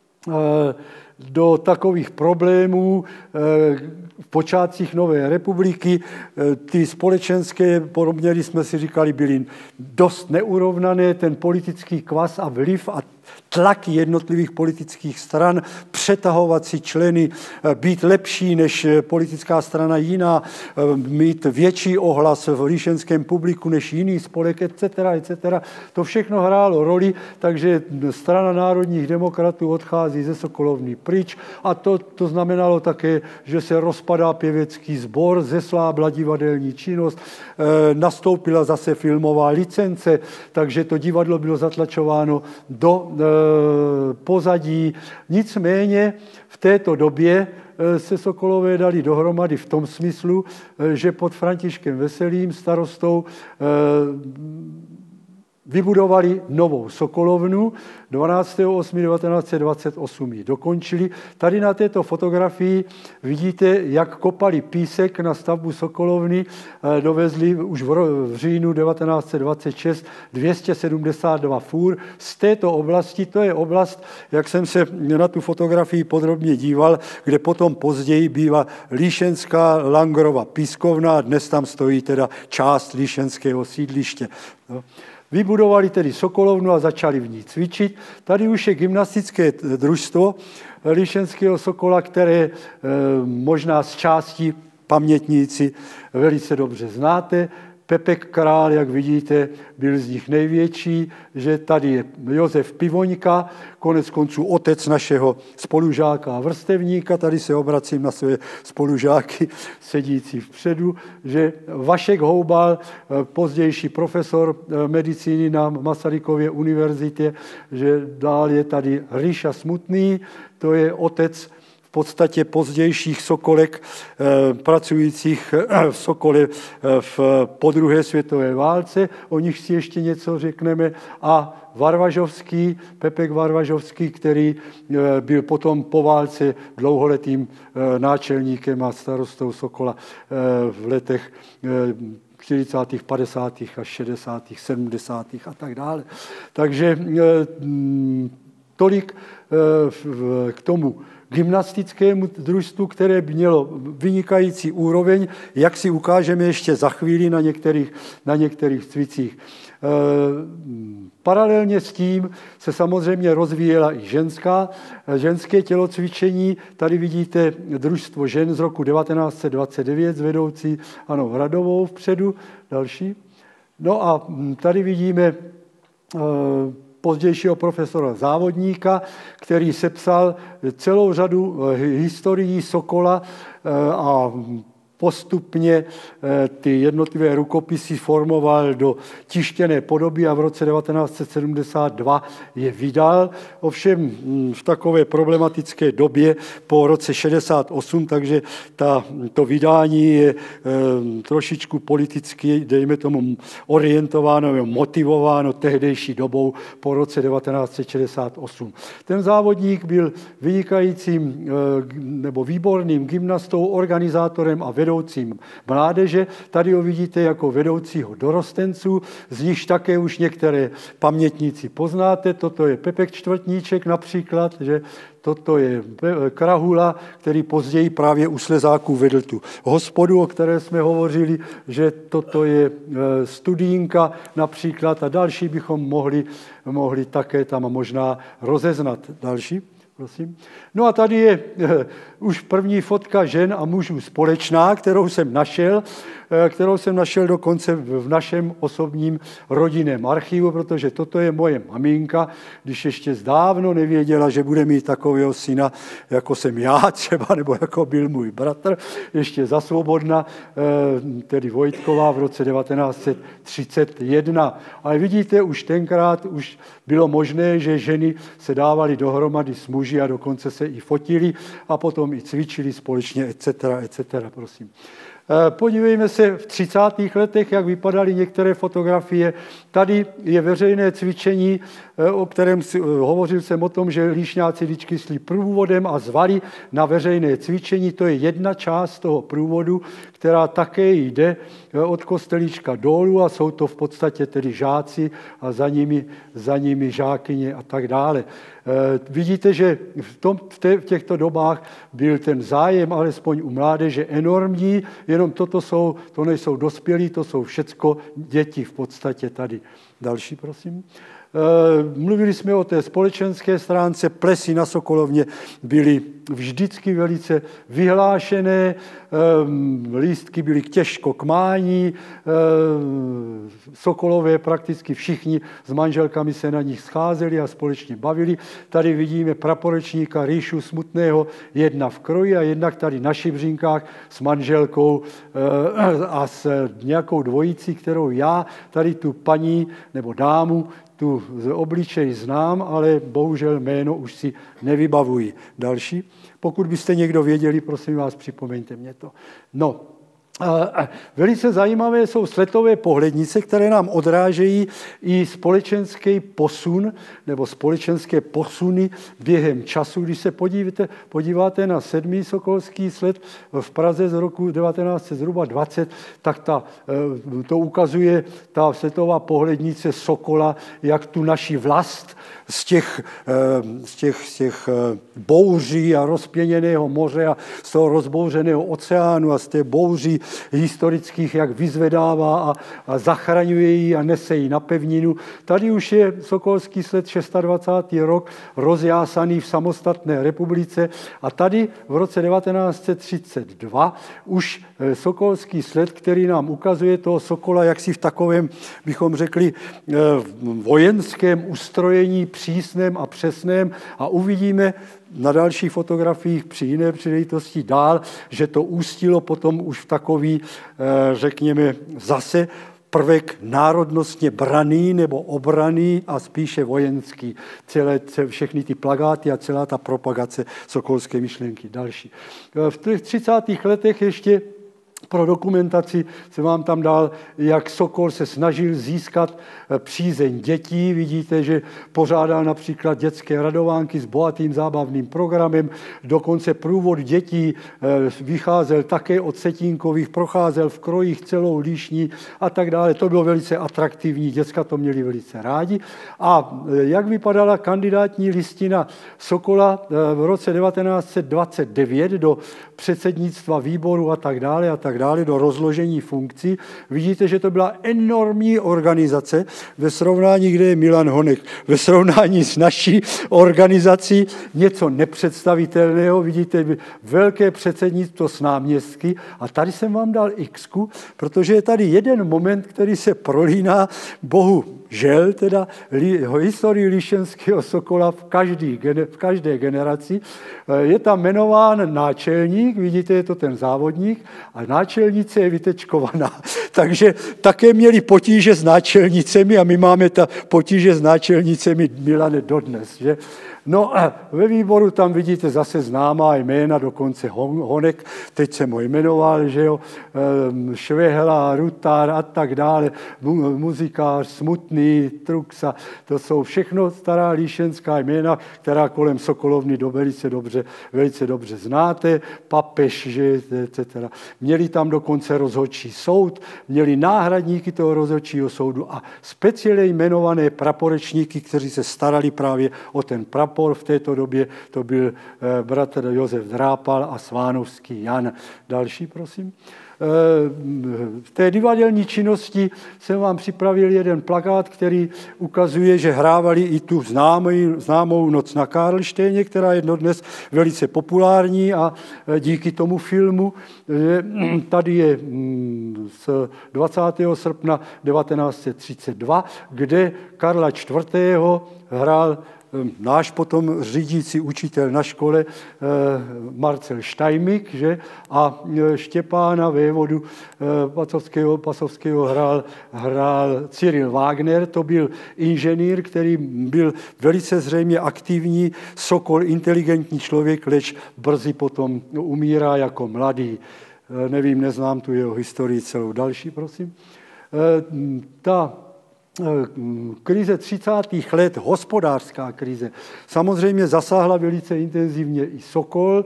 do takových problémů v počátcích Nové republiky. Ty společenské poměry, jsme si říkali, byly dost neurovnané, ten politický kvas a vliv a tlaky jednotlivých politických stran, přetahovat si členy, být lepší než politická strana jiná, mít větší ohlas v líšenském publiku než jiný spolek, etc. To všechno hrálo roli, takže strana národních demokratů odchází ze Sokolovny pryč a to znamenalo také, že se rozpadá pěvecký sbor, zeslábla divadelní činnost, nastoupila zase filmová licence, takže to divadlo bylo zatlačováno do pozadí. Nicméně v této době se Sokolové dali dohromady v tom smyslu, že pod Františkem Veselým, starostou, vybudovali novou Sokolovnu, 12.8.1928 ji dokončili. Tady na této fotografii vidíte, jak kopali písek na stavbu Sokolovny, dovezli už v říjnu 1926 272 fůr z této oblasti. To je oblast, jak jsem se na tu fotografii podrobně díval, kde potom později bývá Líšenská Langrova pískovna a dnes tam stojí teda část líšenského sídliště. Vybudovali tedy Sokolovnu a začali v ní cvičit. Tady už je gymnastické družstvo Líšenského Sokola, které možná z části pamětníci velice dobře znáte. Pepek Král, jak vidíte, byl z nich největší, že tady je Josef Pivoňka, konec konců otec našeho spolužáka a vrstevníka, tady se obracím na své spolužáky sedící vpředu, že Vašek Houbal, pozdější profesor medicíny na Masarykově univerzitě, že dál je tady Ríša Smutný, to je otec v podstatě pozdějších Sokolek, pracujících v Sokole po druhé světové válce, o nich si ještě něco řekneme, a Varvažovský, Pepek Varvažovský, který byl potom po válce dlouholetým náčelníkem a starostou Sokola v letech 40., 50. a 60., 70. a tak dále. Takže tolik k tomu gymnastickému družstvu, které mělo vynikající úroveň, jak si ukážeme ještě za chvíli na některých cvicích. Paralelně s tím se samozřejmě rozvíjela i ženské tělocvičení. Tady vidíte družstvo žen z roku 1929 s vedoucí Anou Radovou vpředu. Další. No a tady vidíme pozdějšího profesora Závodníka, který sepsal celou řadu historií Sokola a postupně ty jednotlivé rukopisy formoval do tištěné podoby a v roce 1972 je vydal. Ovšem v takové problematické době po roce 68, takže to vydání je trošičku politicky, dejme tomu, orientováno, motivováno tehdejší dobou po roce 1968. Ten Závodník byl vynikajícím nebo výborným gymnastou, organizátorem a vedoucím mládeže. Tady ho vidíte jako vedoucího dorostenců, z nichž také už některé pamětníci poznáte. Toto je Pepek Čtvrtníček například, že toto je Krahula, který později právě u Slezáků vedl tu hospodu, o které jsme hovořili, že toto je Studínka například a další bychom mohli také tam možná rozeznat. Další. Prosím. No a tady je už první fotka žen a mužů společná, kterou jsem našel dokonce v našem osobním rodinném archivu, protože toto je moje maminka, když ještě zdávno nevěděla, že bude mít takového syna, jako jsem já třeba, nebo jako byl můj bratr, ještě za Svobodna, tedy Vojtková v roce 1931. Ale vidíte, už tenkrát už bylo možné, že ženy se dávaly dohromady s muži a dokonce se i fotili a potom i cvičili společně, etc., prosím. Podívejme se v 30. letech, jak vypadaly některé fotografie. Tady je veřejné cvičení, o kterém hovořil jsem o tom, že líšňáci vždycky šli průvodem a zvali na veřejné cvičení. To je jedna část toho průvodu, která také jde od kostelíčka dolů a jsou to v podstatě tedy žáci a za nimi žákyně a tak dále. Vidíte, že v těchto dobách byl ten zájem, alespoň u mládeže, enormní, jenom to nejsou dospělí, to jsou všecko děti v podstatě tady. Další, prosím. Mluvili jsme o té společenské stránce, plesy na Sokolovně byly vždycky velice vyhlášené, lístky byly těžko k mání, Sokolové prakticky všichni s manželkami se na nich scházeli a společně bavili. Tady vidíme praporečníka Ríšu Smutného, jedna v kroji a jednak tady na Šibřínkách s manželkou a s nějakou dvojicí, kterou já tady tu paní nebo dámu tu z obličej znám, ale bohužel jméno už si nevybavuji. Další. Pokud byste někdo věděli, prosím vás, připomeňte mě to. No, velice zajímavé jsou sletové pohlednice, které nám odrážejí i společenský posun nebo společenské posuny během času. Když se podíváte na 7. sokolský sled v Praze z roku 1920, tak to ukazuje ta sletová pohlednice Sokola, jak tu naši vlast z těch bouří a rozpěněného moře a z toho rozbouřeného oceánu a z té bouří historických, jak vyzvedává a zachraňuje ji a nese ji na pevninu. Tady už je sokolský sled 26. rok rozjásaný v samostatné republice a tady v roce 1932 už sokolský sled, který nám ukazuje toho Sokola jaksi v takovém, bychom řekli, vojenském ustrojení přísném a přesném a uvidíme na dalších fotografiích při jiné příležitosti dál, že to ústilo potom už v takový, řekněme, zase prvek národnostně braný nebo obraný a spíše vojenský. Všechny ty plakáty a celá ta propagace sokolské myšlenky. Další. V těch 30. letech ještě pro dokumentaci jsem vám tam dal, jak Sokol se snažil získat přízeň dětí. Vidíte, že pořádal například dětské radovánky s bohatým zábavným programem. Dokonce průvod dětí vycházel také od Setínkových, procházel v krojích celou Líšní a tak dále. To bylo velice atraktivní, děcka to měli velice rádi. A jak vypadala kandidátní listina Sokola v roce 1929 do předsednictva výboru a tak dále, do rozložení funkcí. Vidíte, že to byla enormní organizace ve srovnání, kde je Milan Honek. Ve srovnání s naší organizací něco nepředstavitelného. Vidíte, velké předsednictvo s náměstky. A tady jsem vám dal X-ku, protože je tady jeden moment, který se prolíná bohužel, teda historii Líšenského Sokola v každé generaci. Je tam jmenován náčelník, vidíte, je to ten závodník, a náčelnice je vytečkovaná. Takže také měli potíže s náčelnicemi a my máme ta potíže s náčelnicemi, Milane, dodnes. Že? No a ve výboru tam vidíte zase známá jména, dokonce Honek, teď jsem ho jmenoval, že jo, Švehla, Rutár a tak dále, muzikář, Smutný, Truxa, to jsou všechno stará líšenská jména, která kolem Sokolovny velice dobře znáte, papež, že, etc. Měli tam dokonce rozhodčí soud, měli náhradníky toho rozhodčího soudu a speciálně jmenované praporečníky, kteří se starali právě o ten prapor. V této době to byl bratr Josef Drápal a Svánovský Jan. Další, prosím. V té divadelní činnosti jsem vám připravil jeden plakát, který ukazuje, že hrávali i tu známou Noc na Karlštejně, která je dnes velice populární a díky tomu filmu, tady je z 20. srpna 1932, kde Karla IV. Hrál náš potom řídící učitel na škole Marcel Štajmik, že? A Štěpána vévodu Pasovského hrál Cyril Wagner, to byl inženýr, který byl velice zřejmě aktivní, Sokol, inteligentní člověk, leč brzy potom umírá jako mladý. Nevím, neznám tu jeho historii celou. Další, prosím. Ta krize 30. let, hospodářská krize, samozřejmě zasáhla velice intenzivně i Sokol.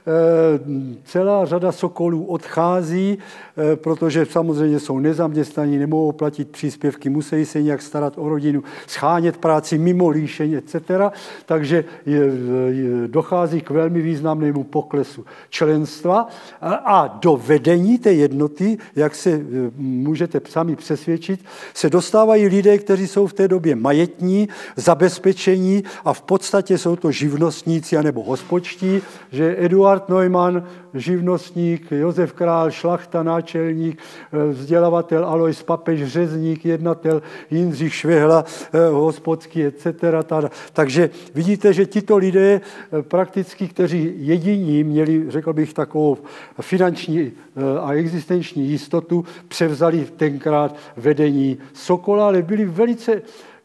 Celá řada Sokolů odchází, protože samozřejmě jsou nezaměstnaní, nemohou platit příspěvky, musí se nějak starat o rodinu, schánět práci mimo Líšeň, etc. Takže dochází k velmi významnému poklesu členstva a do vedení té jednoty, jak se můžete sami přesvědčit, se dostávají lidé lidé, kteří jsou v té době majetní, zabezpečení a v podstatě jsou to živnostníci anebo hospodští, že Eduard Neumann, živnostník, Josef Král, šlachta, náčelník, vzdělavatel Alois Papež, řezník, jednatel Jindřich Švehla, hospodský, etc. Takže vidíte, že tito lidé prakticky, kteří jediní měli, řekl bych, takovou finanční a existenční jistotu, převzali tenkrát vedení Sokola, ale byli velice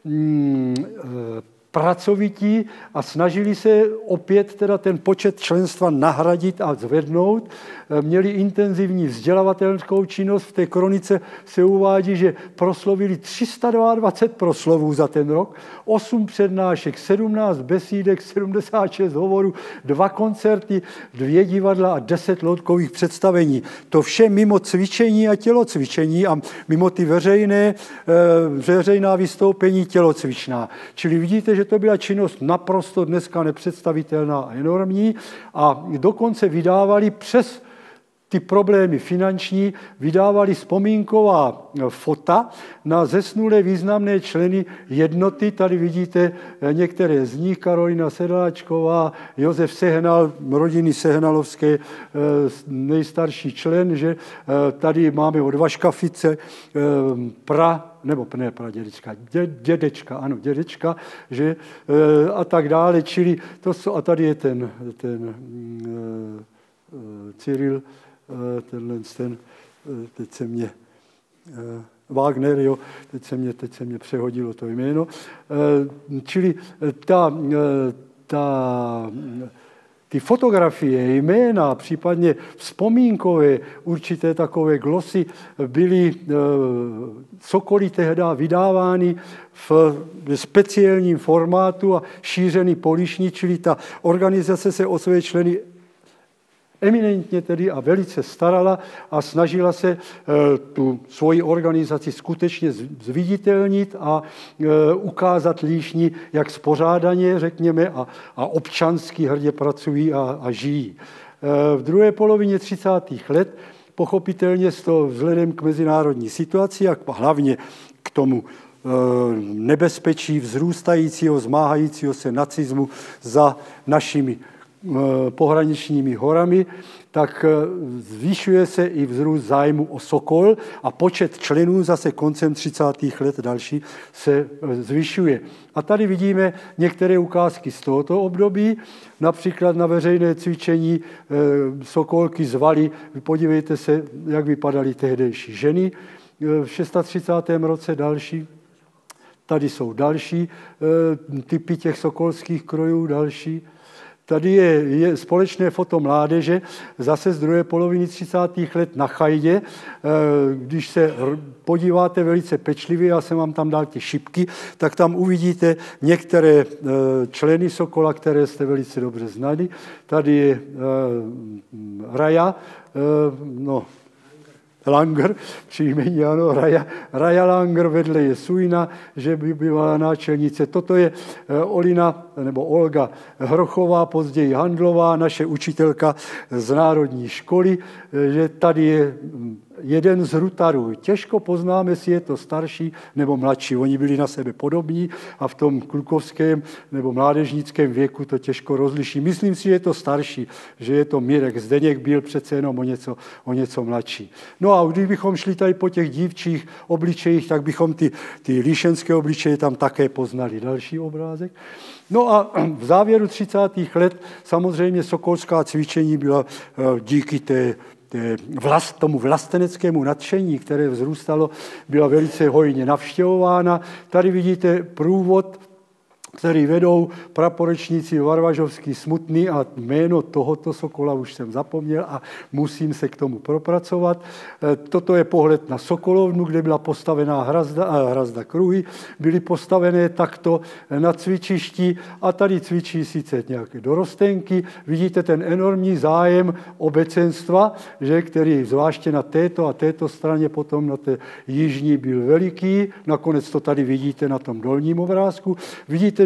pracovití a snažili se opět teda ten počet členstva nahradit a zvednout. Měli intenzivní vzdělavatelskou činnost. V té kronice se uvádí, že proslovili 322 proslovů za ten rok, 8 přednášek, 17 besídek, 76 hovorů, 2 koncerty, 2 divadla a 10 loutkových představení. To vše mimo cvičení a tělocvičení a mimo ty veřejná vystoupení tělocvičná. Čili vidíte, že to byla činnost naprosto dneska nepředstavitelná a enormní a dokonce vydávali přes ty problémy finanční, vydávali vzpomínková fota na zesnulé významné členy jednoty. Tady vidíte některé z nich, Karolina Sedláčková, Josef Sehnal, rodiny Sehnalovské, nejstarší člen, že tady máme od Vaška Fice, dědečka, že a tak dále, čili to jsou, a tady je ten Cyril, teď se mě Wagner, jo, teď se mě přehodilo to jméno. Čili ty fotografie, jména, případně vzpomínkové, určité takové glosy byly Sokoly tehdy vydávány v speciálním formátu a šířeny po Líšni, čili ta organizace se o své členy eminentně tedy a velice starala a snažila se tu svoji organizaci skutečně zviditelnit a ukázat Líšni, jak spořádaně, řekněme, a občansky hrdě pracují a žijí. V druhé polovině 30. let pochopitelně to vzhledem k mezinárodní situaci a hlavně k tomu nebezpečí vzrůstajícího, zmáhajícího se nacismu za našimi pohraničními horami, tak zvyšuje se i vzrůst zájmu o Sokol a počet členů zase koncem 30. let další se zvyšuje. A tady vidíme některé ukázky z tohoto období, například na veřejné cvičení Sokolky zvali, podívejte se, jak vypadaly tehdejší ženy v 36. roce další. Tady jsou další typy těch sokolských krojů, další. Tady je společné foto mládeže, zase z druhé poloviny 30. let na Chajdě. Když se podíváte velice pečlivě, já jsem vám tam dal ty šipky, tak tam uvidíte některé členy Sokola, které jste velice dobře znali. Tady je Raja, Langer, příjmení, ano, Raja Langer, vedle je Sujna, že by bývala náčelnice. Toto je Olina, nebo Olga Hrochová, později Handlová, naše učitelka z národní školy, že tady je jeden z rutarů. Těžko poznáme, jestli je to starší nebo mladší. Oni byli na sebe podobní a v tom klukovském nebo mládežnickém věku to těžko rozliší. Myslím si, že je to starší, že je to Mirek. Zdeněk byl přece jenom o něco mladší. No a když bychom šli tady po těch dívčích obličejích, tak bychom ty líšenské obličeje tam také poznali. Další obrázek. No a v závěru 30. let samozřejmě sokolská cvičení byla díky tomu vlasteneckému nadšení, které vzrůstalo, byla velice hojně navštěvována. Tady vidíte průvod, který vedou praporečníci Varvažovský Smutný a jméno tohoto Sokola už jsem zapomněl a musím se k tomu propracovat. Toto je pohled na Sokolovnu, kde byla postavená hrazda kruhy, byly postavené takto na cvičišti a tady cvičí sice nějaké dorostenky. Vidíte ten enormní zájem obecenstva, že, který zvláště na této a této straně, potom na té jižní byl veliký. Nakonec to tady vidíte na tom dolním obrázku. Vidíte,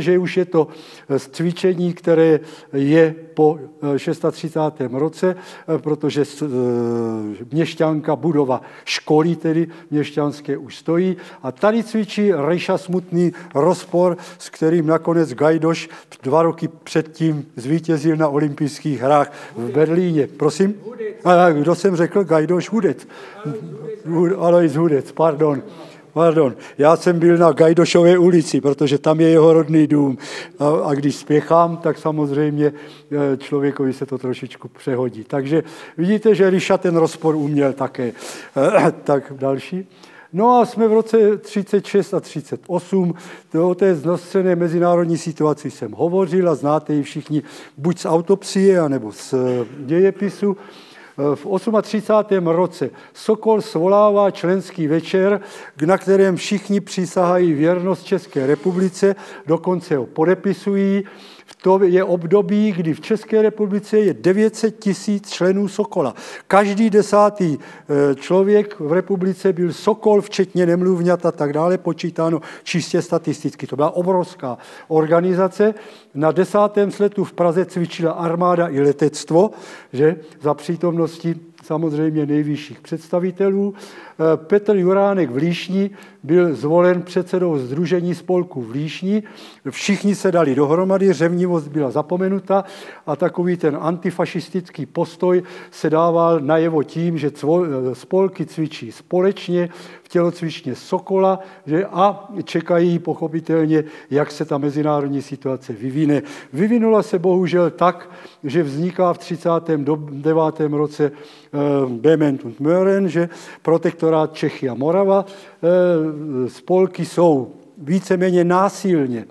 že už je to cvičení, které je po 36. roce, protože měšťanka budova školy, tedy měšťanské, už stojí. A tady cvičí Reiša Smutný rozpor, s kterým nakonec Gajdoš 2 roky předtím zvítězil na olympijských hrách v Berlíně. Prosím? Kdo jsem řekl? Gajdoš Hudec. Alois Hudec, pardon. Já jsem byl na Gajdošové ulici, protože tam je jeho rodný dům. A když spěchám, tak samozřejmě člověkovi se to trošičku přehodí. Takže vidíte, že Ríša ten rozpor uměl také. Tak další. No a jsme v roce 36 a 38, o té znostřené mezinárodní situaci jsem hovořil a znáte ji všichni buď z autopsie, anebo z dějepisu. V 38. roce Sokol svolává členský večer, na kterém všichni přísahají věrnost České republice, dokonce ho podepisují. To je období, kdy v České republice je 900 000 členů Sokola. Každý 10. člověk v republice byl Sokol, včetně nemluvňat a tak dále, počítáno čistě statisticky. To byla obrovská organizace. Na 10. sletu v Praze cvičila armáda i letectvo, že za přítomnosti samozřejmě nejvyšších představitelů. Petr Juránek v Líšni byl zvolen předsedou Sdružení spolků v Líšni. Všichni se dali dohromady, řevnivost byla zapomenuta a takový ten antifašistický postoj se dával najevo tím, že spolky cvičí společně v tělocvičně Sokola, že a čekají pochopitelně, jak se ta mezinárodní situace vyvine. Vyvinula se bohužel tak, že vzniká v 39. roce Bement und Möhren, že protektorát Čechy a Morava. Spolky jsou víceméně násilně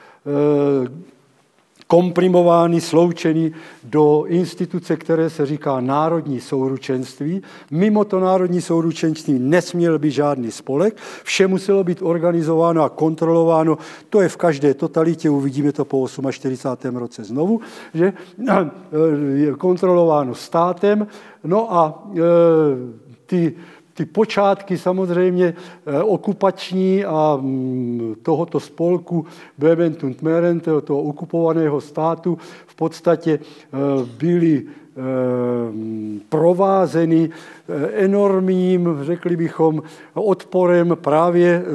komprimovány, sloučeny do instituce, které se říká Národní souručenství. Mimo to Národní souručenství nesměl být žádný spolek, vše muselo být organizováno a kontrolováno. To je v každé totalitě, uvidíme to po 48. roce znovu, že je kontrolováno státem. No a ty počátky samozřejmě okupační a tohoto spolku Bement und Möhren, toho okupovaného státu, v podstatě byly provázeny enormním, řekli bychom, odporem právě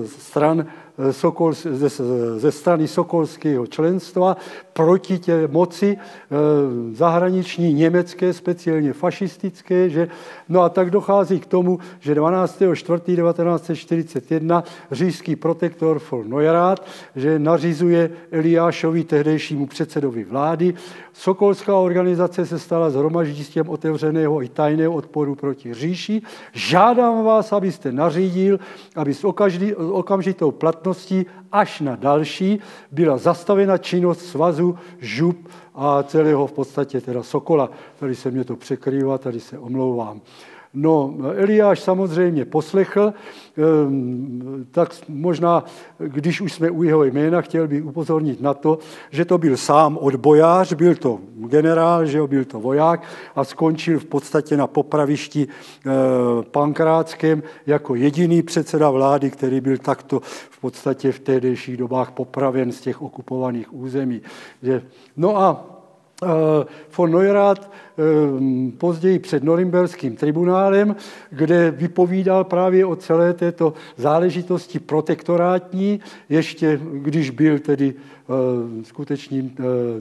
ze strany sokolského členstva proti té moci zahraniční, německé, speciálně fašistické. Že? No a tak dochází k tomu, že 12.4.1941 říšský protektor von Neurath, že nařizuje Eliášovi, tehdejšímu předsedovi vlády. Sokolská organizace se stala shromaždiskem otevřeného i tajného odporu proti říši. Žádám vás, abyste nařídil, aby s okamžitou platností až na další byla zastavena činnost svazu, žup a celého v podstatě teda Sokola. Tady se mě to překrývá, tady se omlouvám. No, Eliáš samozřejmě poslechl, tak možná, když už jsme u jeho jména, chtěl bych upozornit na to, že to byl sám odbojář, byl to generál, že byl to voják a skončil v podstatě na popravišti Pankrátském jako jediný předseda vlády, který byl takto v podstatě v tehdejších dobách popraven z těch okupovaných území. No a von Neurath později před norimberským tribunálem, kde vypovídal právě o celé této záležitosti protektorátní, ještě když byl tedy skutečným,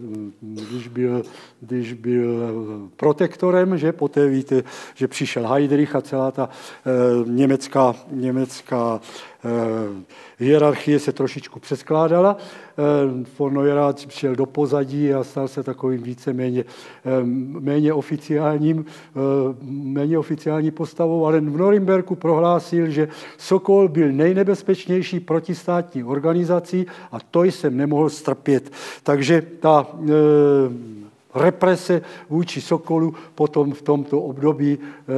když byl protektorem, že poté víte, že přišel Heydrich a celá ta německá hierarchie se trošičku přeskládala. Von Neurath přišel do pozadí a stal se takovým víceméně méně oficiální postavou, ale v Norimberku prohlásil, že Sokol byl nejnebezpečnější protistátní organizací a to jsem nemohl strpět. Takže ta represe vůči Sokolu potom v tomto období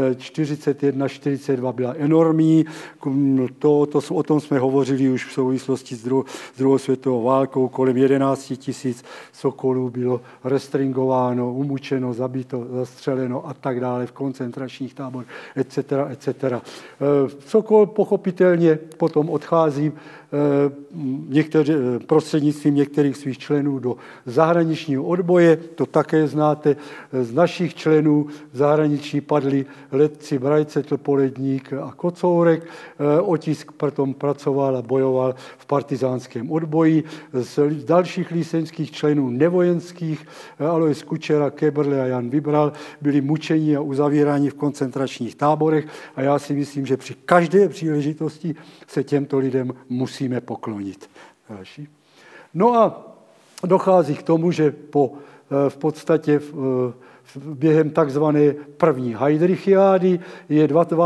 41-42 byla enormní. O tom jsme hovořili už v souvislosti s druhou světovou válkou. Kolem 11 000 Sokolů bylo restringováno, umučeno, zabito, zastřeleno a tak dále v koncentračních táborech, etc. Sokol pochopitelně potom odchází prostřednictvím některých svých členů do zahraničního odboje, to také znáte. Z našich členů v zahraničí padli letci Brajce, Tlpoledník a Kocourek. Otisk potom pracoval a bojoval v partizánském odboji. Z dalších líseňských členů nevojenských Alois Kučera, Kebrle a Jan Vybral byli mučeni a uzavíráni v koncentračních táborech a já si myslím, že při každé příležitosti se těmto lidem musíme poklonit. Další. No a dochází k tomu, že v podstatě během takzvané první Heydrichiády je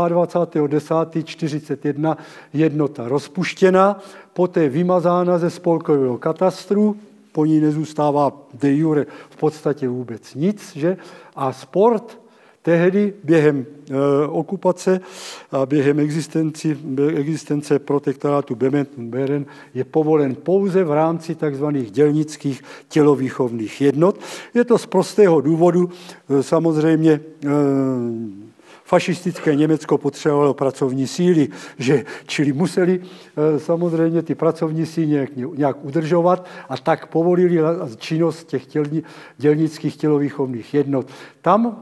22.10.41 jednota rozpuštěna, poté vymazána ze spolkového katastru, po ní nezůstává de jure v podstatě vůbec nic, že? A sport tehdy během okupace a během existence protektorátu Böhmen je povolen pouze v rámci tzv. Dělnických tělovýchovných jednot. Je to z prostého důvodu, samozřejmě fašistické Německo potřebovalo pracovní síly, čili museli samozřejmě ty pracovní síly nějak udržovat a tak povolili činnost těch dělnických tělovýchovných jednot. Tam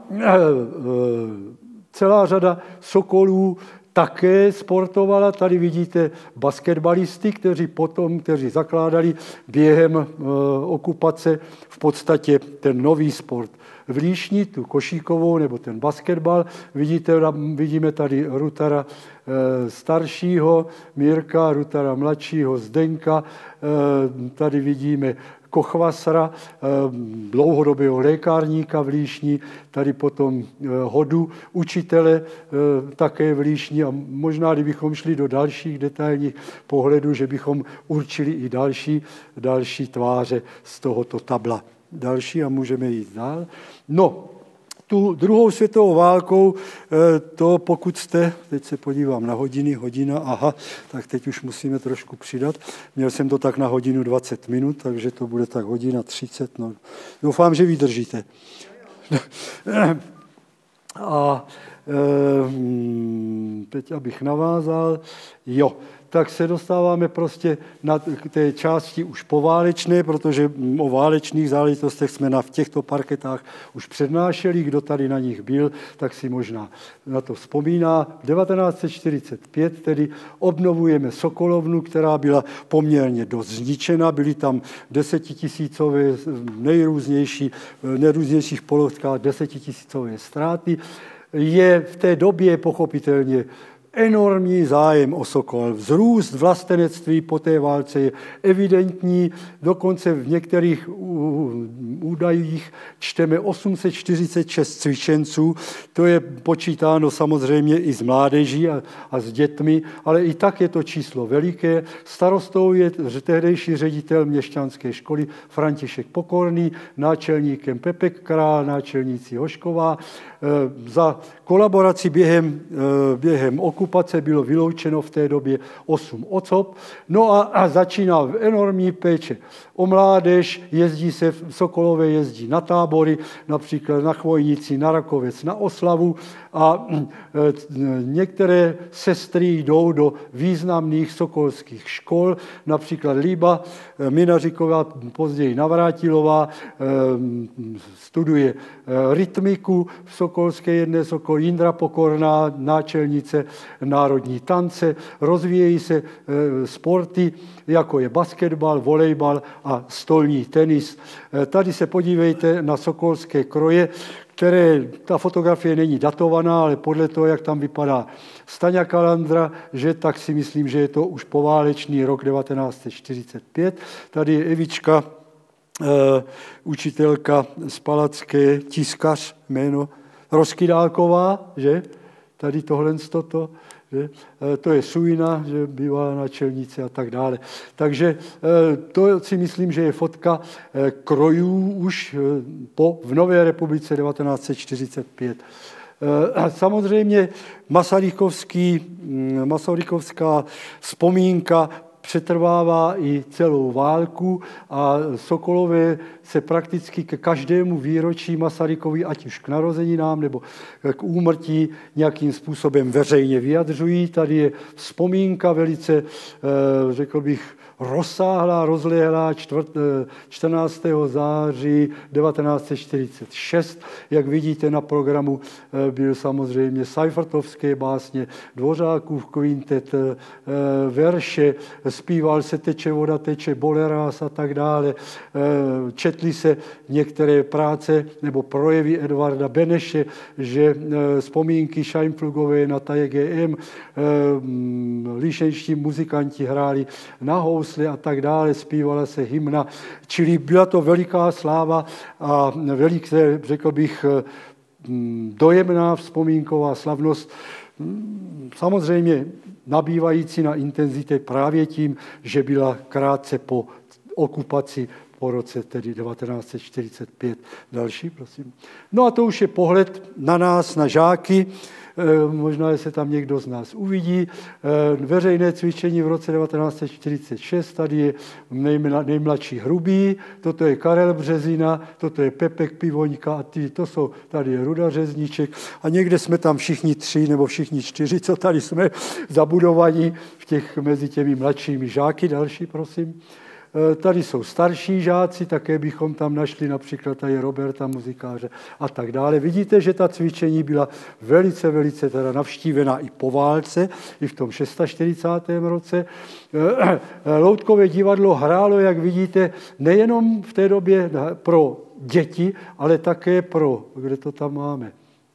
celá řada sokolů také sportovala. Tady vidíte basketbalisty, kteří zakládali během okupace v podstatě ten nový sport v Líšni, tu košíkovou nebo ten basketbal. Vidíme tady Rutara staršího, Mirka, Rutara mladšího, Zdenka. Tady vidíme Kochvasra, dlouhodobého lékárníka v Líšni, tady potom Hodu, učitele také v Líšni a možná, kdybychom šli do dalších detailních pohledů, že bychom určili i další tváře z tohoto tabla. Další a můžeme jít dál. No, tu druhou světovou válkou, to pokud jste, teď se podívám na hodina, aha, tak teď už musíme trošku přidat. Měl jsem to tak na hodinu 20 minut, takže to bude tak hodina 30. No. Doufám, že vydržíte. A teď abych navázal, jo. Tak se dostáváme prostě k té části už poválečné, protože o válečných záležitostech jsme v těchto parketách už přednášeli. Kdo tady na nich byl, tak si možná na to vzpomíná. V 1945 tedy obnovujeme Sokolovnu, která byla poměrně dost zničena. Byly tam 10 000 nejrůznějších položkách 10 000 ztráty. Je v té době pochopitelně enormní zájem o Sokol. Vzrůst vlastenectví po té válce je evidentní, dokonce v některých údajích čteme 846 cvičenců, to je počítáno samozřejmě i s mládeží a s dětmi, ale i tak je to číslo veliké. Starostou je tehdejší ředitel měšťanské školy František Pokorný, náčelníkem Pepek Král, náčelníci Hošková. Za kolaboraci během okupace bylo vyloučeno v té době 8 osob. No a začíná enormní péče o mládež, Sokolové jezdí na tábory, například na Chvojnici, na Rakovec, na oslavu a některé sestry jdou do významných sokolských škol, například Líba Minaříková, později Navrátilová, studuje rytmiku v sokolské jedné Sokol, Jindra Pokorná, náčelnice národní tance, rozvíjejí se sporty, jako je basketbal, volejbal a stolní tenis. Tady se podívejte na sokolské kroje, ta fotografie není datovaná, ale podle toho, jak tam vypadá Staňa Kalandra, tak si myslím, že je to už poválečný rok 1945. Tady je Evička, učitelka z Palacké, tiskař, jméno Rozkydálková, že? Tady tohle toto. To je Suina, že bývalá náčelnice a tak dále. Takže to si myslím, že je fotka krojů už v Nové republice 1945. Masarykovská vzpomínka přetrvává i celou válku a Sokolové se prakticky ke každému výročí Masarykovi, ať už k narozeninám nebo k úmrtí, nějakým způsobem veřejně vyjadřují. Tady je vzpomínka velice, řekl bych, rozsáhlá, rozlehlá 14. září 1946. Jak vidíte na programu, byl samozřejmě Seifertovské básně, Dvořákův kvintet, verše, zpíval se Teče voda, teče bolerás a tak dále. Četli se některé práce nebo projevy Edvarda Beneše, že vzpomínky Scheinpflugové na TGM, líšenští muzikanti hráli na housle a tak dále, zpívala se hymna, čili byla to veliká sláva a velice, řekl bych, dojemná vzpomínková slavnost, samozřejmě nabývající na intenzitě právě tím, že byla krátce po okupaci po roce tedy 1945. Další, prosím. No a to už je pohled na nás, na žáky. Možná, že se tam někdo z nás uvidí. Veřejné cvičení v roce 1946, tady je nejmladší Hrubý, toto je Karel Březina, toto je Pepek Pivoňka a tady je Ruda Řezníček a někde jsme tam všichni 3 nebo všichni 4, co tady jsme zabudovaní mezi těmi mladšími žáky. Další, prosím. Tady jsou starší žáci, také bychom tam našli například tady Roberta, muzikáře a tak dále. Vidíte, že ta cvičení byla velice, velice teda navštívená i po válce, i v tom 46. roce. Loutkové divadlo hrálo, jak vidíte, nejenom v té době pro děti, ale také kde to tam máme?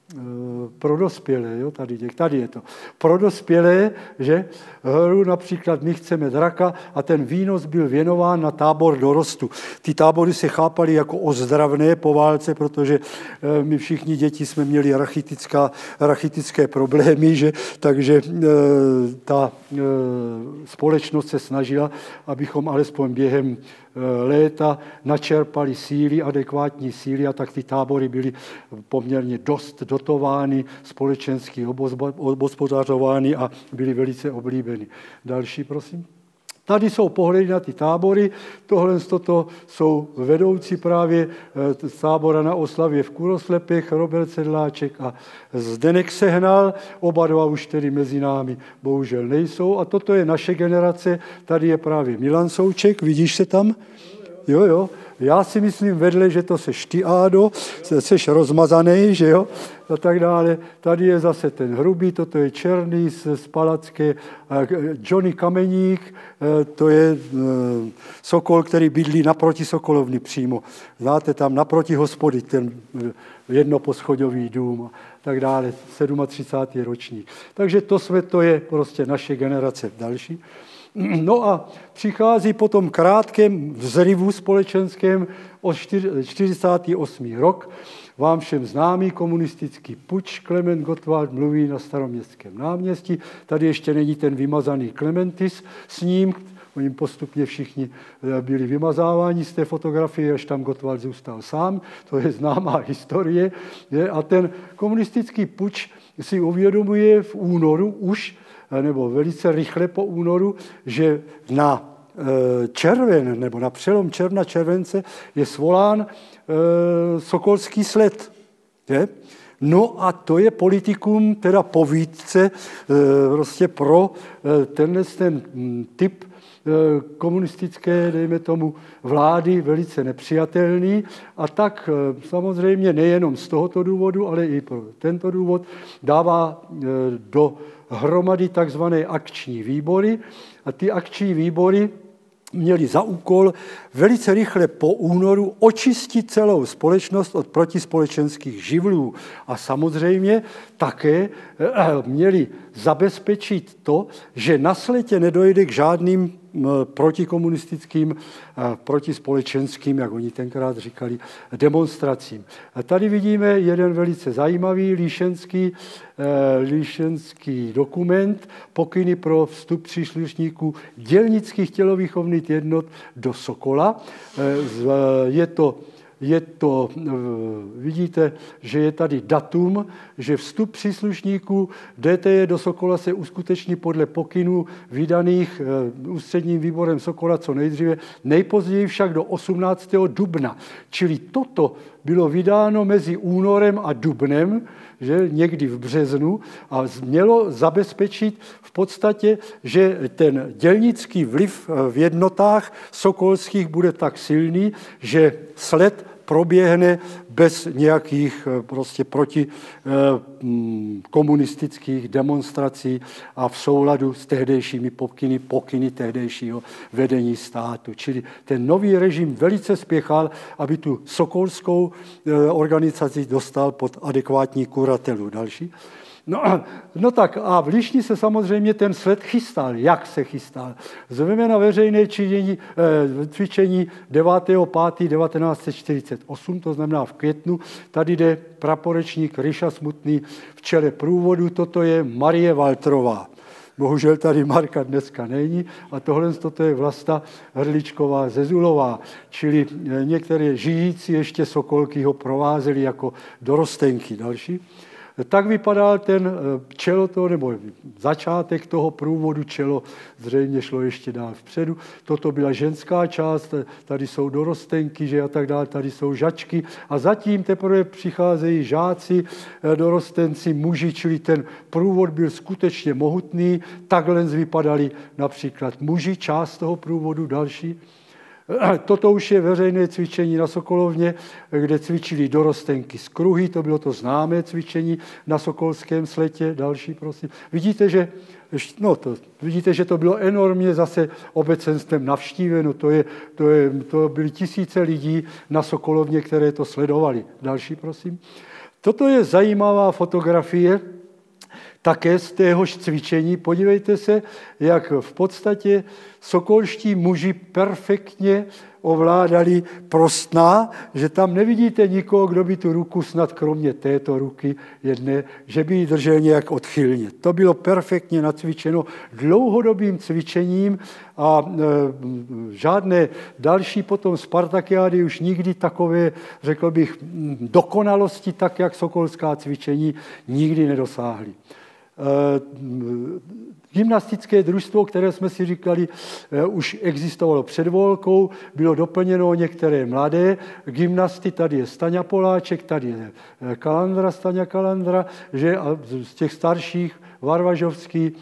Pro dospělé, jo, tady je to. Pro dospělé, že hru například My chceme draka a ten výnos byl věnován na tábor dorostu. Ty tábory se chápaly jako ozdravné po válce, protože my všichni děti jsme měli rachitické problémy, že? Takže ta společnost se snažila, abychom alespoň během léta načerpali síly, adekvátní síly a tak ty tábory byly poměrně dost dotovány, společensky obhospodařovány a byly velice oblíbeny. Další, prosím. Tady jsou pohledy na ty tábory. Tohle jsou vedoucí právě tábora na Oslavě v Kuroslepech, Robert Sedláček a Zdeněk Sehnal. Oba dva už tedy mezi námi bohužel nejsou. A toto je naše generace. Tady je právě Milan Souček. Vidíš se tam? Jo. Já si myslím vedle, že to seš ty, Ádo, seš rozmazaný, že jo, a tak dále. Tady je zase ten Hrubý, toto je Černý z Palacké, Johnny Kameník, to je Sokol, který bydlí naproti Sokolovny přímo. Znáte tam naproti hospody, ten jednoposchodový dům a tak dále, 37. ročník. Takže to je prostě naše generace. Další. No a přichází po tom krátkém vzrivu společenském o 48. rok, vám všem známý komunistický puč, Klement Gottwald mluví na Staroměstském náměstí, tady ještě není ten vymazaný Klementis s ním, oni postupně všichni byli vymazáváni z té fotografie, až tam Gottwald zůstal sám, to je známá historie. A ten komunistický puč si uvědomuje v únoru už, nebo velice rychle po únoru, že na červen, nebo na přelom června července je svolán sokolský sled. Je? No a to je politikum, teda povídce prostě pro ten typ komunistické, dejme tomu, vlády velice nepřijatelný a tak samozřejmě nejenom z tohoto důvodu, ale i pro tento důvod dává do hromady takzvané akční výbory a ty akční výbory měli za úkol velice rychle po únoru očistit celou společnost od protispolečenských živlů. A samozřejmě také měli zabezpečit to, že na světě nedojde k žádným protikomunistickým, protispolečenským, jak oni tenkrát říkali, demonstracím. A tady vidíme jeden velice zajímavý líšenský dokument, pokyny pro vstup příslušníků dělnických tělovýchovných jednot do Sokola. Je to je to, vidíte, že je tady datum, že vstup příslušníků DTJ do Sokola se uskuteční podle pokynů vydaných ústředním výborem Sokola co nejdříve, nejpozději však do 18. dubna. Čili toto bylo vydáno mezi únorem a dubnem, že někdy v březnu, a mělo zabezpečit v podstatě, že ten dělnický vliv v jednotách sokolských bude tak silný, že sled proběhne bez nějakých prostě protikomunistických demonstrací a v souladu s tehdejšími pokyny tehdejšího vedení státu. Čili ten nový režim velice spěchal, aby tu sokolskou organizaci dostal pod adekvátní kuratelu. Další. No tak a v Líšni se samozřejmě ten sled chystal. Jak se chystal? Zveme na veřejné cvičení 9.5.1948, to znamená v květnu. Tady jde praporečník Ryša Smutný v čele průvodu. Toto je Marie Walterová. Bohužel tady Marka dneska není a tohle je Vlasta Hrdličková Zezulová, čili některé žijící ještě sokolky ho provázeli jako dorostenky. Další. Tak vypadal ten čelo toho, nebo začátek toho průvodu, čelo zřejmě šlo ještě dál vpředu. Toto byla ženská část, tady jsou dorostenky, že a tak dále, tady jsou žačky a zatím teprve přicházejí žáci, dorostenci, muži, čili ten průvod byl skutečně mohutný. Takhle vypadali například muži, část toho průvodu, další. Toto už je veřejné cvičení na Sokolovně, kde cvičili dorostenky z Kruhy, to bylo to známé cvičení na Sokolském sletě. Další, prosím. Vidíte, že to bylo enormně zase obecenstvem navštíveno, to byly tisíce lidí na Sokolovně, které to sledovali. Další, prosím. Toto je zajímavá fotografie, také z téhož cvičení. Podívejte se, jak v podstatě sokolští muži perfektně ovládali prostná, že tam nevidíte nikoho, kdo by tu ruku snad kromě této ruky jedné, že by ji držel nějak odchylně. To bylo perfektně nacvičeno dlouhodobým cvičením a žádné další potom Spartakiády už nikdy takové, řekl bych, dokonalosti, tak jak sokolská cvičení, nikdy nedosáhly. Gymnastické družstvo, které jsme si říkali, už existovalo před volkou, bylo doplněno o některé mladé gymnasty, tady je Staňa Poláček, tady je Kalandra, Staňa Kalandra, že a z těch starších Varvažovský,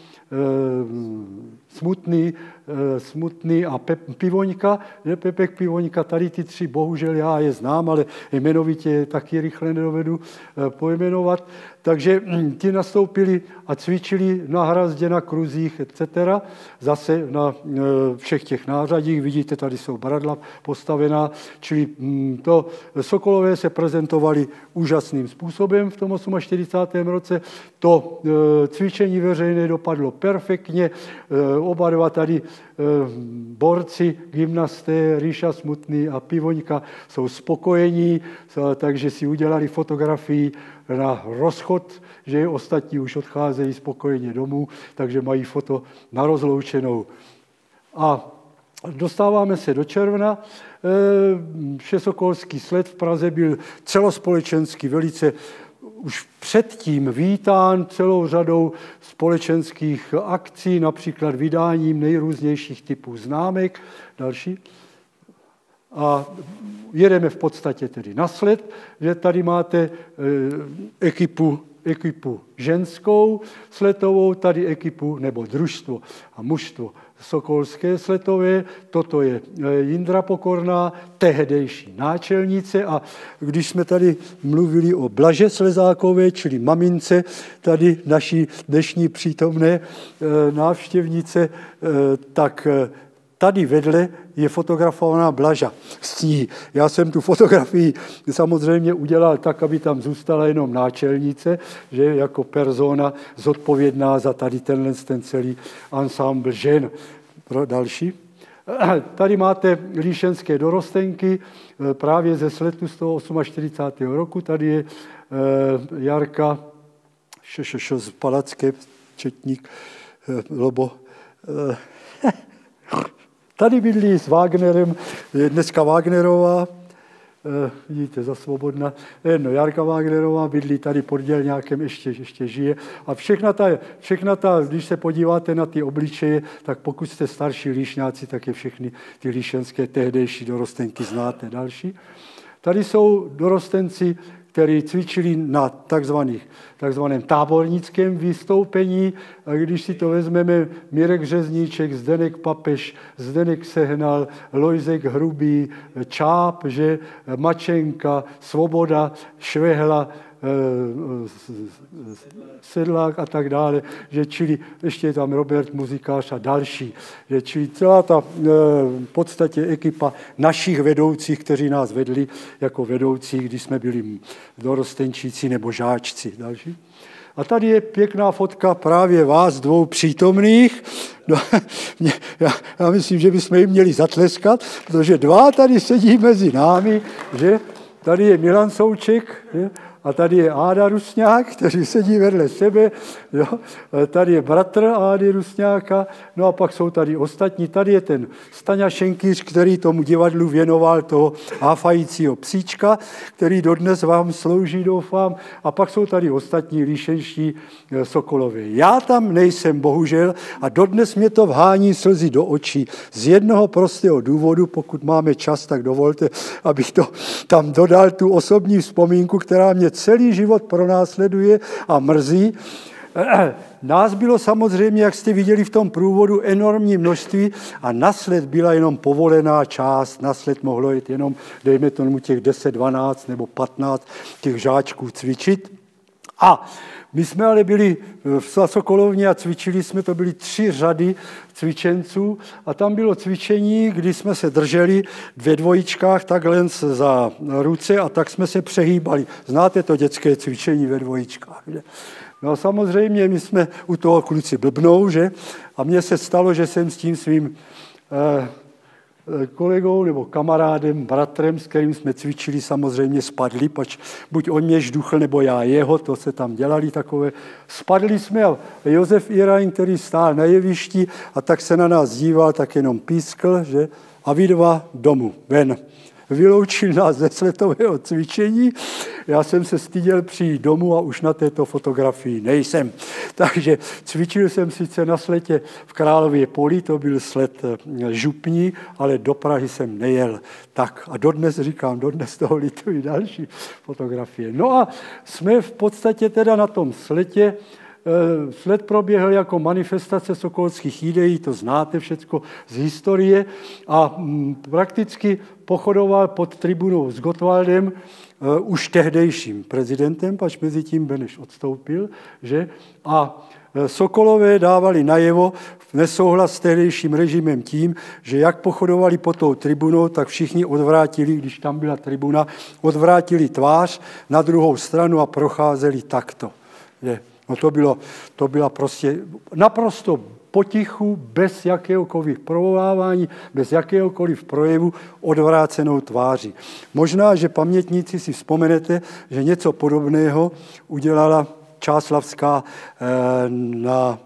Smutný a Pivoňka, že Pepek Pivoňka, tady ty tři, bohužel já je znám, ale jmenovitě taky rychle nedovedu pojmenovat. Takže ti nastoupili a cvičili na hrazdě, na kruzích, etc. Zase na všech těch nářadích, vidíte, tady jsou bradla postavená, čili to Sokolové se prezentovali úžasným způsobem v tom 48. roce. To cvičení veřejné dopadlo perfektně, oba dva tady borci, gymnasté, Ríša Smutný a Pivoňka jsou spokojení, takže si udělali fotografii na rozchod, že ostatní už odcházejí spokojeně domů, takže mají foto na rozloučenou. A dostáváme se do června. Všesokolský sled v Praze byl celospolečensky velice už předtím vítán celou řadou společenských akcí, například vydáním nejrůznějších typů známek. Další. A jedeme v podstatě tedy na sled, že tady máte ekipu ženskou sletovou, tady ekipu nebo družstvo a mužstvo sokolské sletové, toto je Jindra Pokorná, tehdejší náčelnice a když jsme tady mluvili o Blaže Slezákové, čili mamince, tady naší dnešní přítomné návštěvnice, tak tady vedle je fotografovaná Blaža s ní. Já jsem tu fotografii samozřejmě udělal tak, aby tam zůstala jenom náčelnice, že jako persona zodpovědná za tady ten celý ansámbl žen. Další. Tady máte líšenské dorostenky právě ze sletu z toho 48. roku. Tady je Jarka z Palacké, četník, Lobo. Tady bydlí s Wagnerem, dneska Wagnerová, vidíte, za Svobodna. Jedno, Jarka Wagnerová bydlí tady pod Dělňákem, ještě žije. A všechna ta, když se podíváte na ty obličeje, tak pokud jste starší líšňáci, tak je všechny ty líšenské tehdejší dorostenky znáte. Další. Tady jsou dorostenci, kteří cvičili na takzvaném tábornickém vystoupení. A když si to vezmeme, Mirek Řezníček, Zdeněk Papež, Zdeněk Sehnal, Lojzek Hrubý, Čáp, že? Mačenka, Svoboda, Švehla, Sedlák a tak dále, že čili ještě je tam Robert Muzikář a další, že čili celá ta v podstatě ekipa našich vedoucích, kteří nás vedli jako vedoucí, když jsme byli dorostenčíci nebo žáčci. Další. A tady je pěkná fotka právě vás dvou přítomných. No, já myslím, že bychom jim měli zatleskat, protože dva tady sedí mezi námi, že? Tady je Milan Souček, že? A tady je Áda Rusňák, kteří sedí vedle sebe. Jo. Tady je bratr Ády Rusňáka. No a pak jsou tady ostatní. Tady je ten Staňa Šenkýř, který tomu divadlu věnoval toho háfajícího psíčka, který dodnes vám slouží, doufám. A pak jsou tady ostatní líšenští sokolové. Já tam nejsem, bohužel, a dodnes mě to vhání slzy do očí. Z jednoho prostého důvodu, pokud máme čas, tak dovolte, abych to tam dodal tu osobní vzpomínku, která mě celý život pronásleduje a mrzí. Nás bylo samozřejmě, jak jste viděli v tom průvodu, enormní množství a nasled byla jenom povolená část, nasled mohlo jít jenom, dejme tomu těch 10, 12 nebo 15 těch žáčků cvičit. A my jsme ale byli v Sokolovně a cvičili jsme, to byly 3 řady cvičenců a tam bylo cvičení, kdy jsme se drželi ve dvojičkách takhle za ruce a tak jsme se přehýbali. Znáte to dětské cvičení ve dvojičkách, že? No samozřejmě my jsme u toho kluci blbnou, že? A mně se stalo, že jsem s tím svým kolegou nebo kamarádem, bratrem, s kterým jsme cvičili, samozřejmě spadli, pač buď on mě žduchl, nebo já jeho, to se tam dělali takové. Spadli jsme a Josef Irain, který stál na jevišti a tak se na nás díval, tak jenom pískl, že? A vy dva domů, ven. Vyloučil nás ze světového cvičení. Já jsem se styděl přijít domů a už na této fotografii nejsem. Takže cvičil jsem sice na sletě v Králově Poli, to byl slet župní, ale do Prahy jsem nejel. Tak a dodnes říkám, dodnes toho lituji další fotografie. No a jsme v podstatě teda na tom sletě. Sled proběhl jako manifestace sokolských ideí, to znáte všecko z historie, a prakticky pochodoval pod tribunou s Gottwaldem, už tehdejším prezidentem, pač mezi tím Beneš odstoupil, že? A Sokolové dávali najevo nesouhlas s tehdejším režimem tím, že jak pochodovali pod tou tribunou, tak všichni odvrátili, když tam byla tribuna, odvrátili tvář na druhou stranu a procházeli takto. Že? No to bylo prostě naprosto potichu, bez jakéhokoliv provolávání, bez jakéhokoliv projevu odvrácenou tváří. Možná, že pamětníci si vzpomenete, že něco podobného udělala Čáslavská na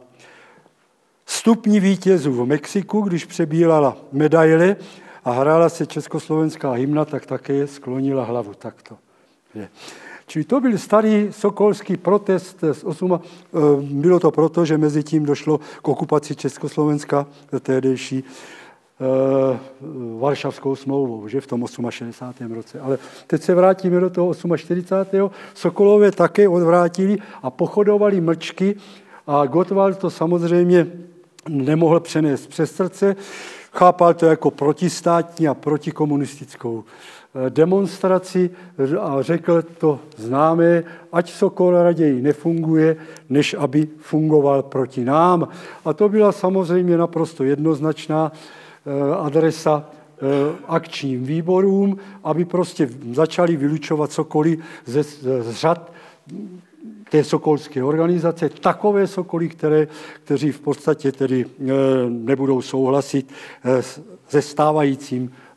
stupni vítězů v Mexiku, když přebírala medaile a hrála se československá hymna, tak také sklonila hlavu takto. Čili to byl starý sokolský protest z 8. Bylo to proto, že mezi tím došlo k okupaci Československa tehdejší Varšavskou smlouvou, že v tom 68. roce. Ale teď se vrátíme do toho 48. Sokolové také odvrátili a pochodovali mlčky a Gottwald to samozřejmě nemohl přenést přes srdce. Chápal to jako protistátní a protikomunistickou demonstraci a řekl, to známe, ať Sokol raději nefunguje, než aby fungoval proti nám. A to byla samozřejmě naprosto jednoznačná adresa akčním výborům, aby prostě začali vylučovat sokoly z řad té sokolské organizace, takové sokoly, kteří v podstatě tedy nebudou souhlasit se stávajícím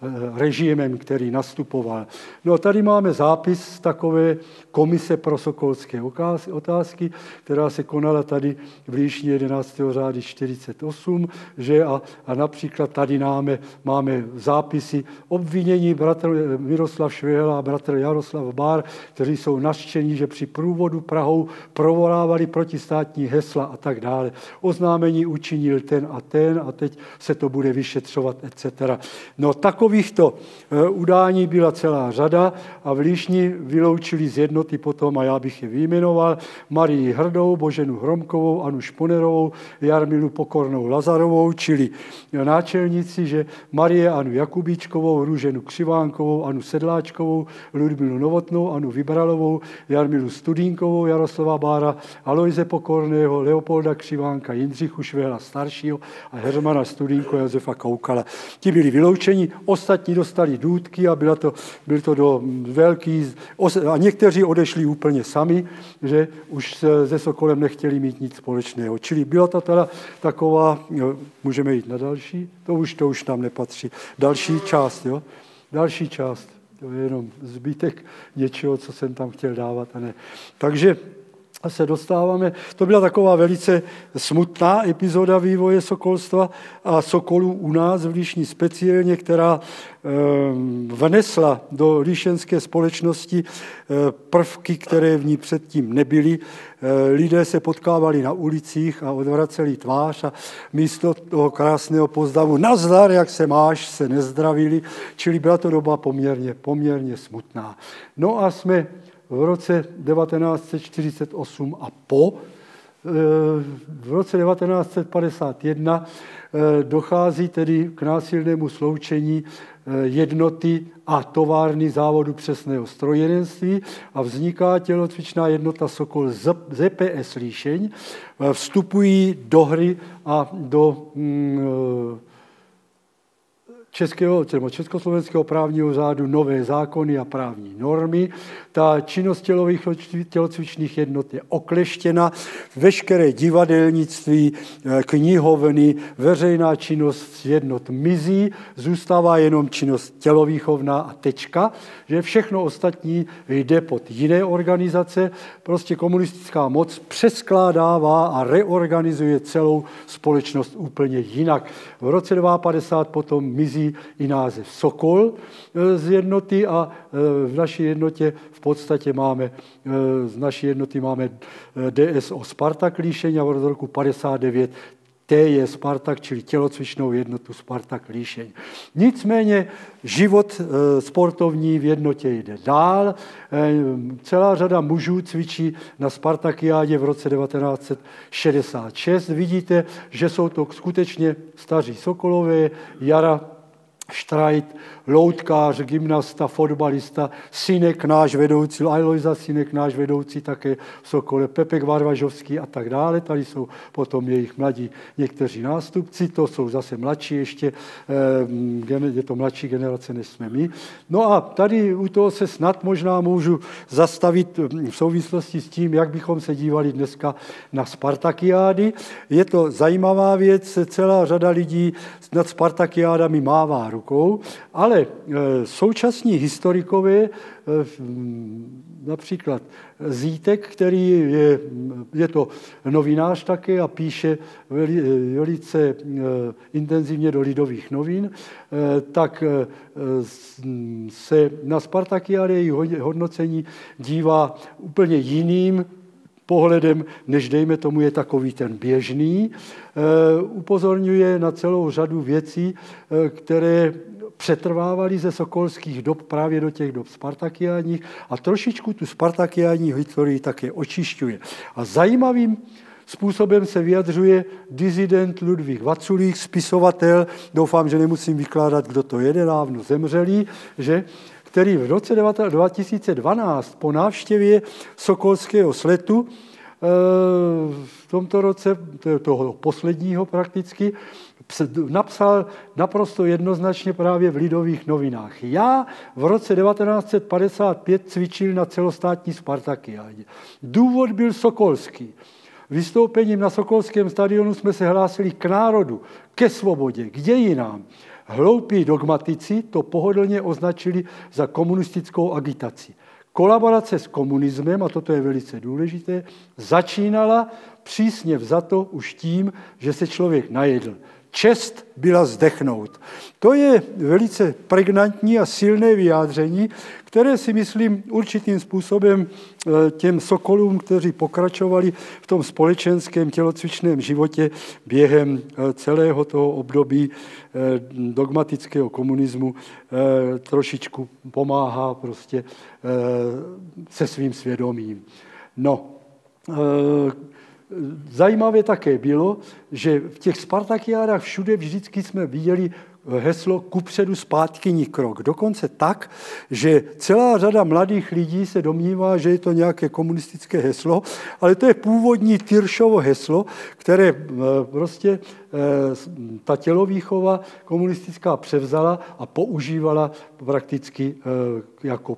režimem, který nastupoval. No a tady máme zápis takové komise pro sokolské otázky, která se konala tady v Líšni 11. září 48, že a například tady máme zápisy obvinění bratr Miroslav Švihel a bratr Jaroslav Bár, kteří jsou nařčení, že při průvodu Prahou provolávali protistátní hesla a tak dále. Oznámení učinil ten a teď se to bude vyšetřovat, etc. No takovýchto udání byla celá řada a v Líšni vyloučili z jednoty potom, a já bych je vyjmenoval, Marii Hrdou, Boženu Hromkovou, Anu Šponerovou, Jarmilu Pokornou Lazarovou, čili náčelníci, že Marie Anu Jakubíčkovou, Růženu Křivánkovou, Anu Sedláčkovou, Ludmilu Novotnou, Anu Vybralovou, Jarmilu Studínkovou, Jaroslava Bára, Alojze Pokorného, Leopolda Křivánka, Jindřichu Švehla staršího a Hermana Studínko, Josefa Koukala. Ti byli vyloučeni, ostatní dostali důtky a byl to do velký... A někteří odešli úplně sami, že už se Sokolem nechtěli mít nic společného. Čili byla to teda taková... Můžeme jít na další? To už tam nepatří. Další část, jo? Další část. To je jenom zbytek něčeho, co jsem tam chtěl dávat. A ne. Takže se dostáváme, to byla taková velice smutná epizoda vývoje sokolstva a sokolů u nás v Líšni speciálně, která vnesla do líšenské společnosti prvky, které v ní předtím nebyly. Lidé se potkávali na ulicích a odvraceli tvář a místo toho krásného pozdravu nazdar, jak se máš, se nezdravili, čili byla to doba poměrně smutná. No a jsme v roce 1948 a v roce 1951 dochází tedy k násilnému sloučení jednoty a továrny závodu přesného strojírenství a vzniká tělocvičná jednota Sokol ZPS Líšeň. Vstupují do hry a do československého právního řádu nové zákony a právní normy. Ta činnost tělocvičných jednot je okleštěna, veškeré divadelnictví, knihovny, veřejná činnost jednot mizí, zůstává jenom činnost tělovýchovná a tečka, že všechno ostatní jde pod jiné organizace, prostě komunistická moc přeskládává a reorganizuje celou společnost úplně jinak. V roce 1952 potom mizí i název Sokol z jednoty a v naší jednotě v podstatě z naší jednoty máme DSO Spartak Líšeň a od roku 1959 TJ Spartak, čili tělocvičnou jednotu Spartak Líšeň. Nicméně život sportovní v jednotě jde dál. Celá řada mužů cvičí na Spartakiádě v roce 1966. Vidíte, že jsou to skutečně staří sokolové, Jara Štrajt, loutkář, gymnasta, fotbalista, Synek náš vedoucí, Alojza Synek náš vedoucí také v Sokole, Pepek Varvažovský a tak dále. Tady jsou potom jejich mladí někteří nástupci, to jsou zase mladší ještě, je to mladší generace, než jsme my. No a tady u toho se snad možná můžu zastavit v souvislosti s tím, jak bychom se dívali dneska na Spartakiády. Je to zajímavá věc, celá řada lidí nad Spartakiádami mává rukou, ale současní historikové, například Zítek, který je to novinář také a píše velice intenzivně do Lidových novin, tak se na Spartakiády její hodnocení dívá úplně jiným pohledem, než dejme tomu je takový ten běžný. Upozorňuje na celou řadu věcí, které přetrvávaly ze sokolských dob právě do těch dob spartakiádních a trošičku tu spartakiádní historii také očišťuje. A zajímavým způsobem se vyjadřuje dizident Ludvík Vaculík, spisovatel, doufám, že nemusím vykládat, kdo to je, nedávno zemřelý, který v roce 2012 po návštěvě sokolského sletu v tomto roce, toho posledního prakticky, napsal naprosto jednoznačně právě v Lidových novinách. Já v roce 1955 cvičil na celostátní Spartakiádě. Důvod byl sokolský. Vystoupením na sokolském stadionu jsme se hlásili k národu, ke svobodě, k dějinám. Hloupí dogmatici to pohodlně označili za komunistickou agitaci. Kolaborace s komunismem, a toto je velice důležité, začínala přísně vzato už tím, že se člověk najedl. Čest byla zdechnout. To je velice pregnantní a silné vyjádření, které si myslím určitým způsobem těm sokolům, kteří pokračovali v tom společenském tělocvičném životě během celého toho období dogmatického komunismu, trošičku pomáhá prostě se svým svědomím. No, zajímavé také bylo, že v těch Spartakiádách všude vždycky jsme viděli heslo kupředu, zpátky, ni krok. Dokonce tak, že celá řada mladých lidí se domnívá, že je to nějaké komunistické heslo, ale to je původní Tyršovo heslo, které prostě ta tělovýchova komunistická převzala a používala prakticky jako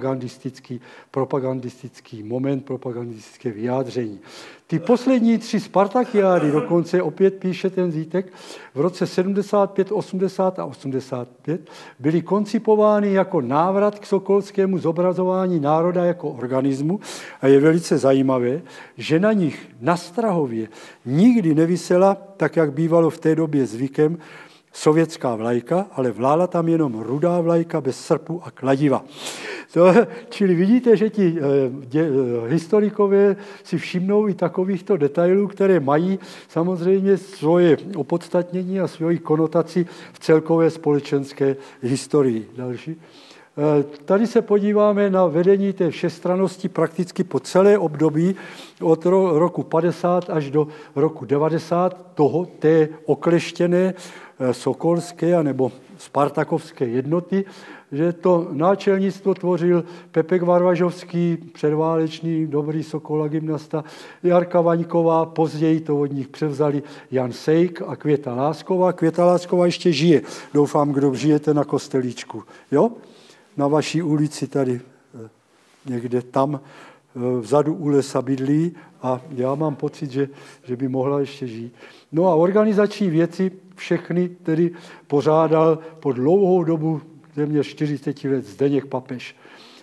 propagandistický moment, propagandistické vyjádření. Ty poslední 3 Spartakiády, dokonce opět píše ten Zítek, v roce 75, 80 a 85 byly koncipovány jako návrat k sokolskému zobrazování národa jako organismu a je velice zajímavé, že na nich na Strahově nikdy nevisela, tak jak bývalo v té době zvykem, sovětská vlajka, ale vlála tam jenom rudá vlajka bez srpu a kladiva. Čili vidíte, že ti historikové si všimnou i takovýchto detailů, které mají samozřejmě svoje opodstatnění a svoji konotaci v celkové společenské historii. Další. Tady se podíváme na vedení té všestrannosti prakticky po celé období od roku 50 až do roku 90 té okleštěné sokolské nebo spartakovské jednoty, že to náčelnictvo tvořil Pepek Varvažovský, předválečný dobrý sokol a gymnasta, Jarka Vaňková, později to od nich převzali Jan Sejk a Květa Lásková. Květa Lásková ještě žije. Doufám, kdo žijete na Kostelíčku. Jo? Na vaší ulici tady někde tam vzadu u lesa bydlí a já mám pocit, že by mohla ještě žít. No a organizační věci všechny tedy pořádal po dlouhou dobu, téměř 40 let, Zdeněk Papež.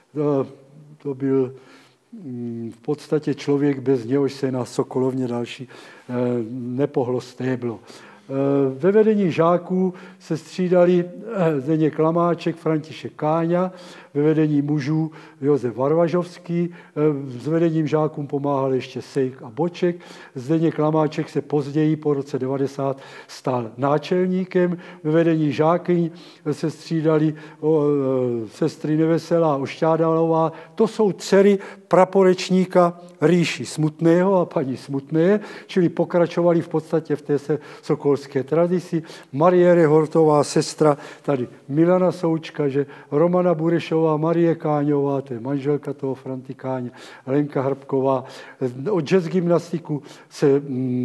To byl v podstatě člověk, bez něhož se na Sokolovně další nepohlo stéblo. Ve vedení žáků se střídali Zdeněk Klamáček, František Káňa, ve vedení mužů Josef Varvažovský, s vedením žákům pomáhal ještě Sejk a Boček. Zdeněk Klamáček se později po roce 90 stal náčelníkem, ve vedení žákyň se střídali sestry Neveselá a Ošťádalová. To jsou dcery praporečníka Rýši Smutného a paní Smutné, čili pokračovali v podstatě v té sokolské tradici. Marie Rehortová, sestra tady Milana Součka, že Romana Burešová, Marie Káňová, to je manželka toho Franty Káně, Lenka Hrbková. O jazz gymnastiku se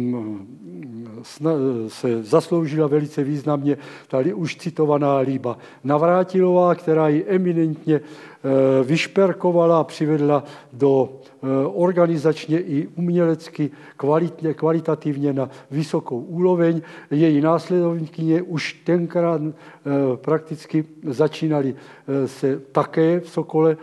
zasloužila velice významně tady už citovaná Líba Navrátilová, která ji eminentně vyšperkovala a přivedla do organizačně i umělecky kvalitativně na vysokou úroveň. Její následovníkyně už tenkrát prakticky začínali se také v Sokole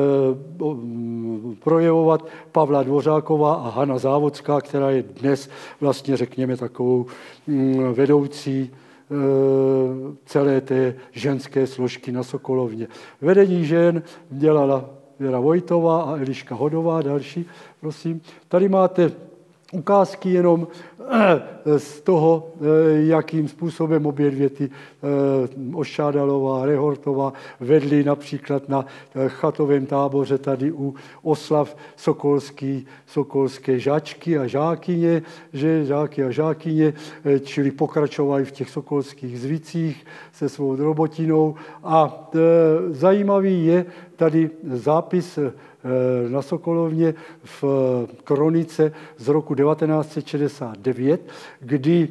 projevovat Pavla Dvořáková a Hana Závodská, která je dnes vlastně, řekněme, takovou vedoucí celé té ženské složky na Sokolovně. Vedení žen dělala Věra Vojtová a Eliška Hodová, další, prosím. Tady máte ukázky jenom z toho, jakým způsobem obě dvě ty Ošťádalová, Rehortová vedly například na chatovém táboře tady u oslav sokolské žáčky a žákyně, že žáky a žákyně, čili pokračovali v těch sokolských zvicích se svou drobotinou. A zajímavý je tady zápis na Sokolovně v kronice z roku 1969, kdy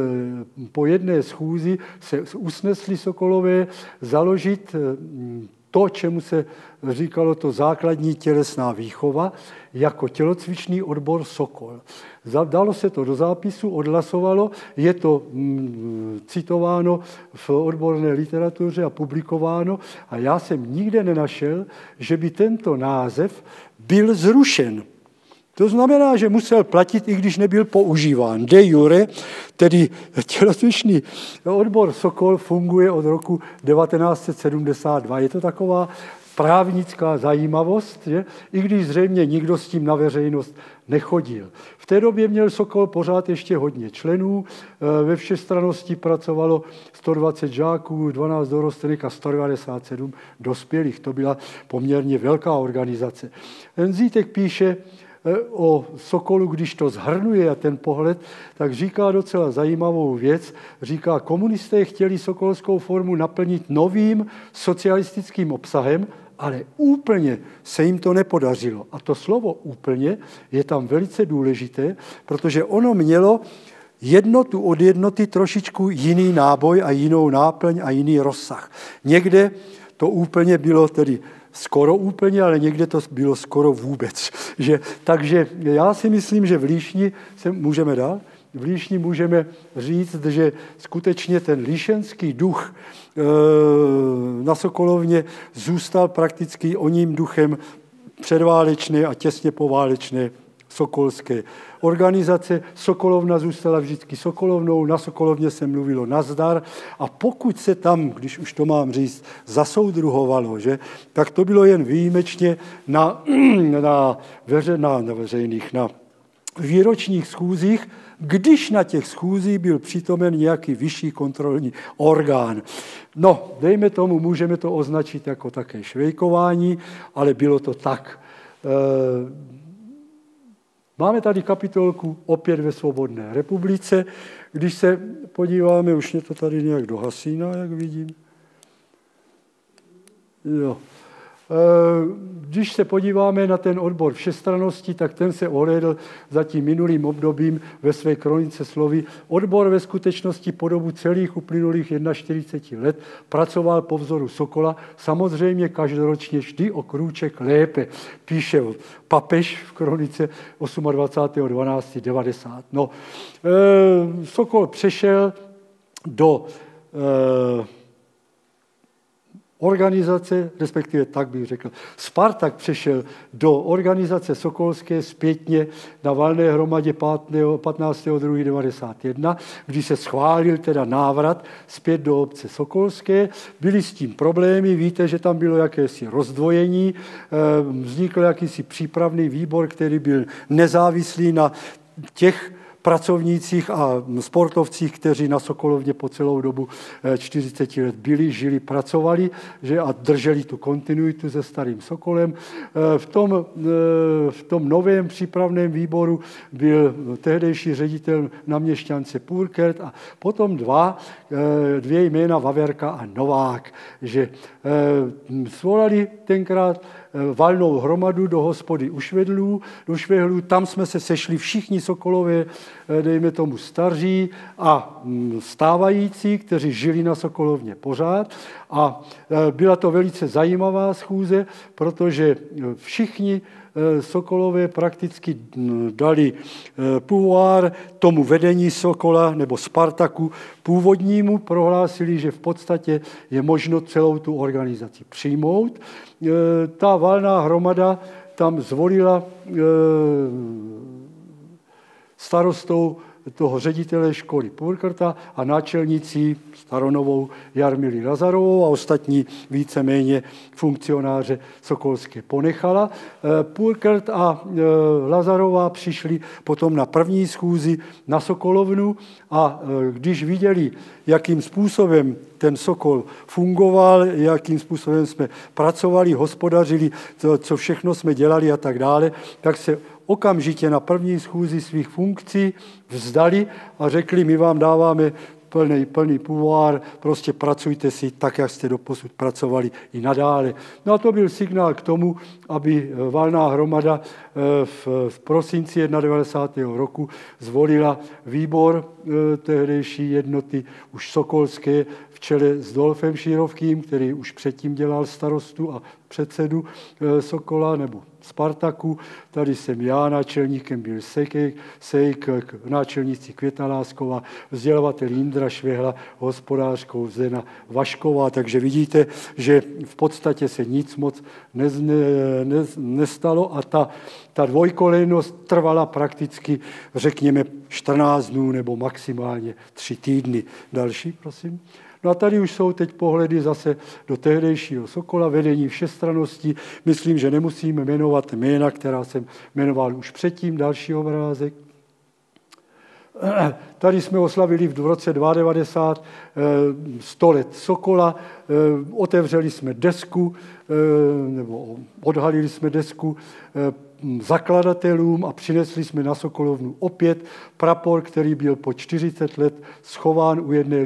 po jedné schůzi se usnesli Sokolové založit to, čemu se říkalo to základní tělesná výchova, jako tělocvičný odbor Sokol. Dalo se to do zápisu, odhlasovalo, je to citováno v odborné literatuře a publikováno a já jsem nikde nenašel, že by tento název byl zrušen. To znamená, že musel platit, i když nebyl používán. De jure, tedy tělocvičný odbor Sokol funguje od roku 1972. Je to taková právnická zajímavost, že? I když zřejmě nikdo s tím na veřejnost nechodil. V té době měl Sokol pořád ještě hodně členů, ve všestrannosti pracovalo 120 žáků, 12 dorostených a 197 dospělých. To byla poměrně velká organizace. Enzítek píše o Sokolu, když to zhrnuje a ten pohled, tak říká docela zajímavou věc. Říká, komunisté chtěli sokolskou formu naplnit novým socialistickým obsahem, ale úplně se jim to nepodařilo. A to slovo úplně je tam velice důležité, protože ono mělo jednotu od jednoty trošičku jiný náboj a jinou náplň a jiný rozsah. Někde to úplně bylo tedy skoro úplně, ale někde to bylo skoro vůbec. Takže já si myslím, že v Líšni se můžeme dál. V Líšni můžeme říct, že skutečně ten líšenský duch na Sokolovně zůstal prakticky oním duchem předválečné a těsně poválečné sokolské organizace. Sokolovna zůstala vždycky Sokolovnou, na Sokolovně se mluvilo nazdar a pokud se tam, když už to mám říct, zasoudruhovalo, že, tak to bylo jen výjimečně na výročních schůzích, když na těch schůzích byl přítomen nějaký vyšší kontrolní orgán. No, dejme tomu, můžeme to označit jako také švejkování, ale bylo to tak. Máme tady kapitolku opět ve Svobodné republice. Když se podíváme, už mě to tady nějak dohasíná, jak vidím. Jo. Když se podíváme na ten odbor všestrannosti, tak ten se ohlédl za tím minulým obdobím ve své kronice slovy. Odbor ve skutečnosti po dobu celých uplynulých 41 let pracoval po vzoru Sokola, samozřejmě každoročně vždy o krůček lépe, píše papež v kronice 28.12.90. No, Sokol přešel do organizace, respektive tak bych řekl, Spartak přešel do organizace sokolské zpětně na valné hromadě 15.2.91, kdy se schválil teda návrat zpět do obce sokolské. Byly s tím problémy, víte, že tam bylo jakési rozdvojení, vznikl jakýsi přípravný výbor, který byl nezávislý na těch pracovnících a sportovcích, kteří na Sokolovně po celou dobu 40 let byli, žili, pracovali a drželi tu kontinuitu se starým Sokolem. V tom novém přípravném výboru byl tehdejší ředitel naměšťance Purkert a potom dvě jména Vaverka a Novák, že svolali tenkrát valnou hromadu do hospody u Švehlů, tam jsme se sešli všichni Sokolové, dejme tomu staří a stávající, kteří žili na Sokolovně pořád a byla to velice zajímavá schůze, protože všichni Sokolové prakticky dali pouvoir tomu vedení Sokola nebo Spartaku původnímu, prohlásili, že v podstatě je možno celou tu organizaci přijmout. Ta valná hromada tam zvolila starostou toho ředitele školy Purkerta a náčelnicí staronovou Jarmily Lazarovou a ostatní víceméně funkcionáře sokolské ponechala. Purkert a Lazarová přišli potom na první schůzi na Sokolovnu a když viděli, jakým způsobem ten Sokol fungoval, jakým způsobem jsme pracovali, hospodařili, co všechno jsme dělali a tak dále, tak se okamžitě na první schůzi svých funkcí vzdali a řekli, my vám dáváme plný puvár, prostě pracujte si tak, jak jste doposud pracovali i nadále. No a to byl signál k tomu, aby valná hromada v prosinci 91. roku zvolila výbor tehdejší jednoty, už sokolské, v čele s Dolfem Širovkým, který už předtím dělal starostu a předsedu Sokola nebo Spartaku. Tady jsem já, náčelníkem byl Sejk, náčelníci Květa Lásková, vzdělavatel Jindra Švehla, hospodářkou Zena Vašková. Takže vidíte, že v podstatě se nic moc nestalo a ta dvojkolejnost trvala prakticky, řekněme, 14 dnů nebo maximálně 3 týdny. Další, prosím. No a tady už jsou teď pohledy zase do tehdejšího Sokola, vedení všestrannosti. Myslím, že nemusíme jmenovat jména, která jsem jmenoval už předtím. Další obrázek. Tady jsme oslavili v roce 1992 100 let Sokola, otevřeli jsme desku, nebo odhalili jsme desku zakladatelům a přinesli jsme na Sokolovnu opět prapor, který byl po 40 let schován u jedné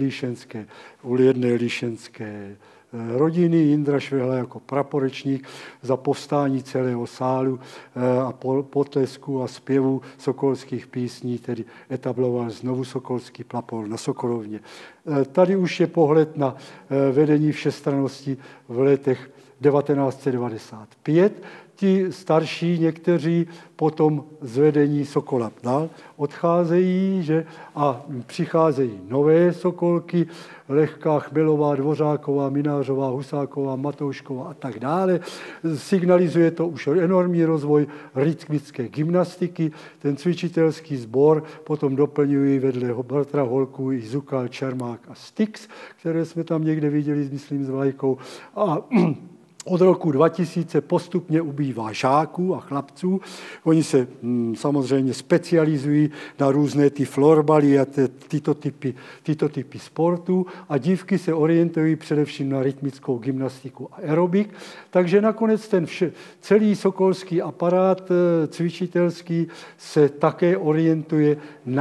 líšenské rodiny. Jindra Švehla jako praporečník za povstání celého sálu a potlesku a zpěvu sokolských písní, tedy etabloval znovu sokolský prapor na Sokolovně. Tady už je pohled na vedení všestrannosti v letech 1995. Ti starší někteří potom z vedení Sokola dál odcházejí, a přicházejí nové Sokolky, Lehká, Chmelová, Dvořáková, Minářová, Husáková, Matoušková a tak dále. Signalizuje to už enormní rozvoj rytmické gymnastiky. Ten cvičitelský sbor potom doplňují vedle bratra Holků i Zukal, Čermák a Styx, které jsme tam někde viděli, myslím, s vlajkou. A od roku 2000 postupně ubývá žáků a chlapců. Oni se samozřejmě specializují na různé ty florbaly a tyto typy sportů a dívky se orientují především na rytmickou gymnastiku a aerobik. Takže nakonec ten celý sokolský aparát cvičitelský se také orientuje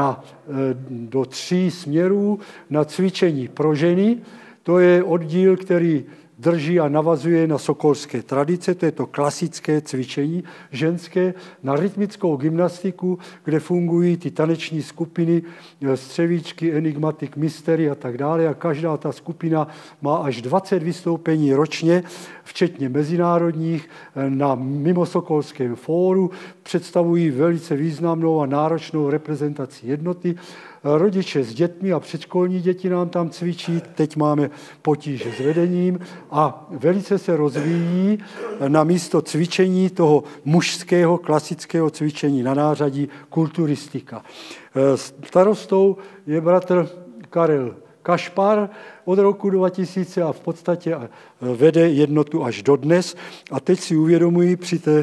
do 3 směrů. Na cvičení pro ženy, to je oddíl, který drží a navazuje na sokolské tradice, to je to klasické cvičení ženské, na rytmickou gymnastiku, kde fungují ty taneční skupiny, střevíčky, enigmatik, mystery a tak dále. A každá ta skupina má až 20 vystoupení ročně, včetně mezinárodních, na mimosokolském fóru, představují velice významnou a náročnou reprezentaci jednoty. Rodiče s dětmi a předškolní děti nám tam cvičí, teď máme potíže s vedením a velice se rozvíjí na místo cvičení toho mužského klasického cvičení na nářadí kulturistika. Starostou je bratr Karel Kašpar od roku 2000 a v podstatě vede jednotu až dodnes. A teď si uvědomuji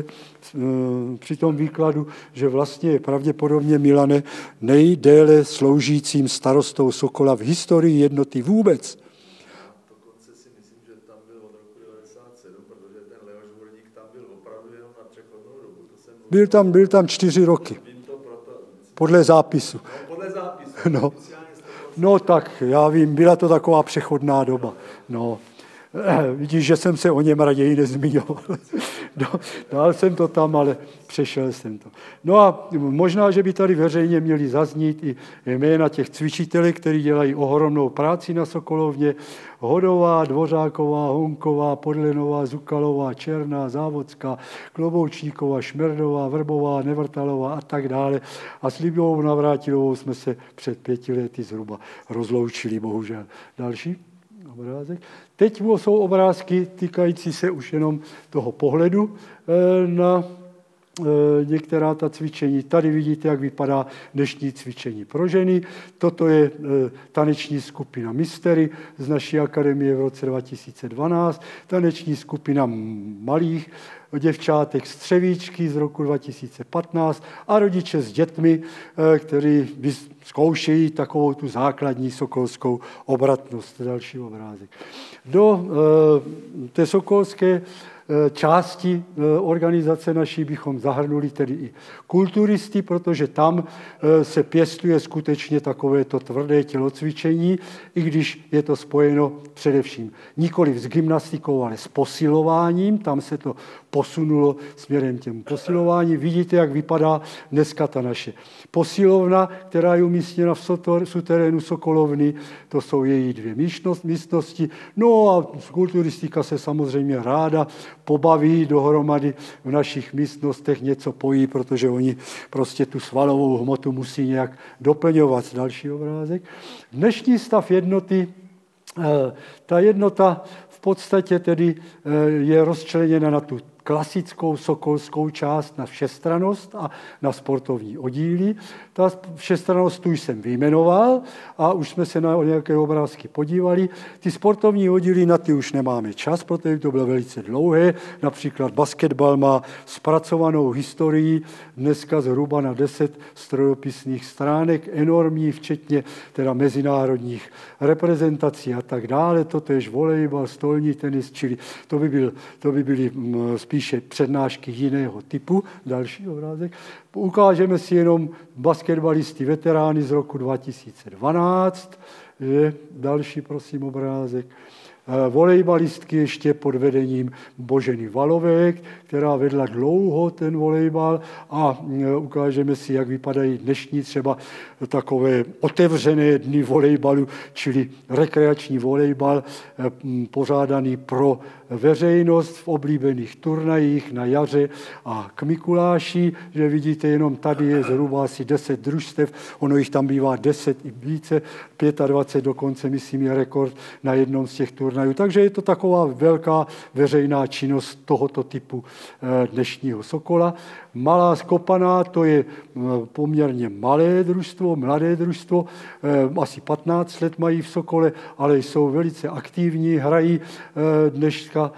při tom výkladu, že vlastně je pravděpodobně, Milane, nejdéle sloužícím starostou Sokola v historii jednoty vůbec. Dokonce si myslím, že tam byl od roku 1997, protože ten Leoš Hurník tam byl opravdu jenom na přechodnou dobu. Byl tam 4 roky. Podle zápisu. Podle zápisu. No tak, já vím, byla to taková přechodná doba. No. Vidíš, že jsem se o něm raději nezmiňoval. Dal jsem to tam, ale přešel jsem to. No a možná, že by tady veřejně měli zaznít i jména těch cvičitelů, kteří dělají ohromnou práci na Sokolovně. Hodová, Dvořáková, Honková, Podlenová, Zukalová, Černá, Závodská, Kloboučníková, Šmerdová, Vrbová, Nevrtalová a tak dále. A s Libou Navrátilovou jsme se před 5 lety zhruba rozloučili, bohužel. Další obrázek. Teď jsou obrázky týkající se už jenom toho pohledu na některá ta cvičení. Tady vidíte, jak vypadá dnešní cvičení pro ženy. Toto je taneční skupina Mystery z naší akademie v roce 2012. Taneční skupina malých děvčátek Střevíčky z roku 2015 a rodiče s dětmi, kteří zkoušejí takovou tu základní sokolskou obratnost. Další obrázek. Do té sokolské části organizace naší bychom zahrnuli tedy i kulturisty, protože tam se pěstuje skutečně takovéto tvrdé tělocvičení, i když je to spojeno především nikoliv s gymnastikou, ale s posilováním. Tam se to posunulo směrem těm posilování. Vidíte, jak vypadá dneska ta naše posilovna, která je umístěna v suterénu Sokolovny. To jsou její 2 místnosti. No a kulturistika se samozřejmě ráda pobaví dohromady v našich místnostech, něco pojí, protože oni prostě tu svalovou hmotu musí nějak doplňovat. Další obrázek. Dnešní stav jednoty, ta jednota v podstatě tedy je rozčleněna na tu klasickou sokolskou část, na všestrannost a na sportovní oddíly. Ta všestrannost tu jsem vyjmenoval a už jsme se na nějaké obrázky podívali. Ty sportovní oddíly, na ty už nemáme čas, protože to bylo velice dlouhé. Například basketbal má zpracovanou historii dneska zhruba na 10 strojopisných stránek, enormní, včetně teda mezinárodních reprezentací a tak dále. Totéž volejbal, stolní tenis, čili to by byly spíše přednášky jiného typu. Další obrázek. Ukážeme si jenom basketbalisty veterány z roku 2012. Další, prosím, obrázek. Volejbalistky ještě pod vedením Boženy Valové, která vedla dlouho ten volejbal a ukážeme si, jak vypadají dnešní třeba takové otevřené dny volejbalu, čili rekreační volejbal pořádaný pro veřejnost v oblíbených turnajích na jaře a k Mikuláši, že vidíte, jenom tady je zhruba asi 10 družstev, ono jich tam bývá 10 i více, 25 dokonce, myslím, je rekord na jednom z těch turnajů. Takže je to taková velká veřejná činnost tohoto typu dnešního Sokola. Malá Skopaná, to je poměrně malé družstvo, mladé družstvo, asi 15 let mají v Sokole, ale jsou velice aktivní, hrají dneška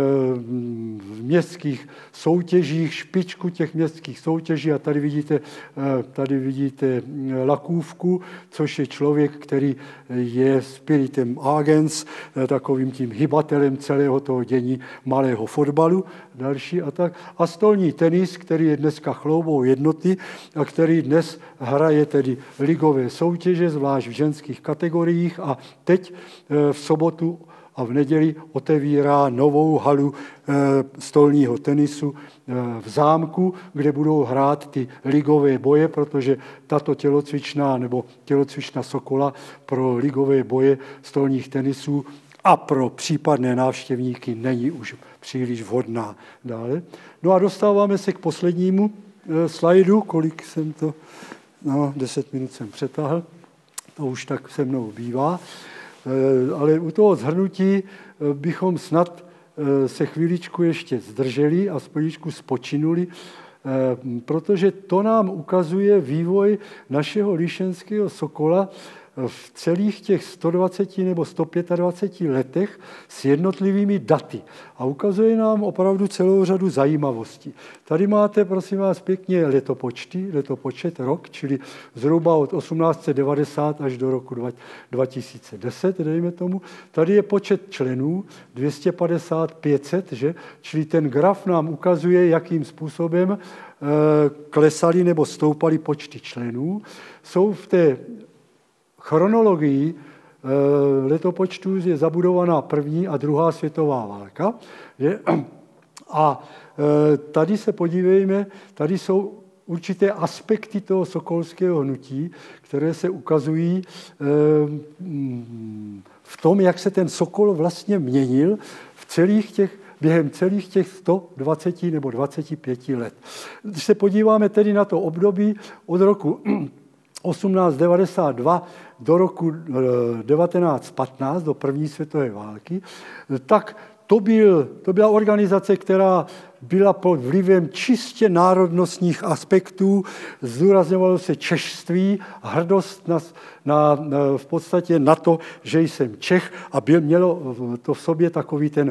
v městských soutěžích, špičku těch městských soutěží a tady vidíte Lakůvku, což je člověk, který je spiritem agens, takovým tím hybatelem celého toho dění malého fotbalu, další a tak. A stolní tenis, který je dneska chloubou jednoty a který dnes hraje tedy ligové soutěže, zvlášť v ženských kategoriích a teď v sobotu a v neděli otevírá novou halu stolního tenisu v Zámku, kde budou hrát ty ligové boje, protože tato tělocvičná nebo tělocvična Sokola pro ligové boje stolních tenisů a pro případné návštěvníky není už příliš vhodná. Dále. No a dostáváme se k poslednímu slajdu, kolik jsem to, 10 minut jsem přetáhl, to už tak se mnou bývá, ale u toho shrnutí bychom snad se chvíličku ještě zdrželi a chvíličku spočinuli, protože to nám ukazuje vývoj našeho líšenského Sokola v celých těch 120 nebo 125 letech s jednotlivými daty. A ukazuje nám opravdu celou řadu zajímavostí. Tady máte, prosím vás, pěkně letopočet rok, čili zhruba od 1890 až do roku 2010, dejme tomu. Tady je počet členů, 250, 500, že? Čili ten graf nám ukazuje, jakým způsobem klesaly nebo stoupaly počty členů. Jsou v té chronologii letopočtů je zabudovaná první a druhá světová válka. Je? A tady se podívejme, tady jsou určité aspekty toho sokolského hnutí, které se ukazují v tom, jak se ten Sokol vlastně měnil během celých těch 120 nebo 25 let. Když se podíváme tedy na to období od roku 1892 do roku 1915, do první světové války, tak to byla organizace, která byla pod vlivem čistě národnostních aspektů, zdůrazňovalo se češství, hrdost v podstatě na to, že jsem Čech a mělo to v sobě takový ten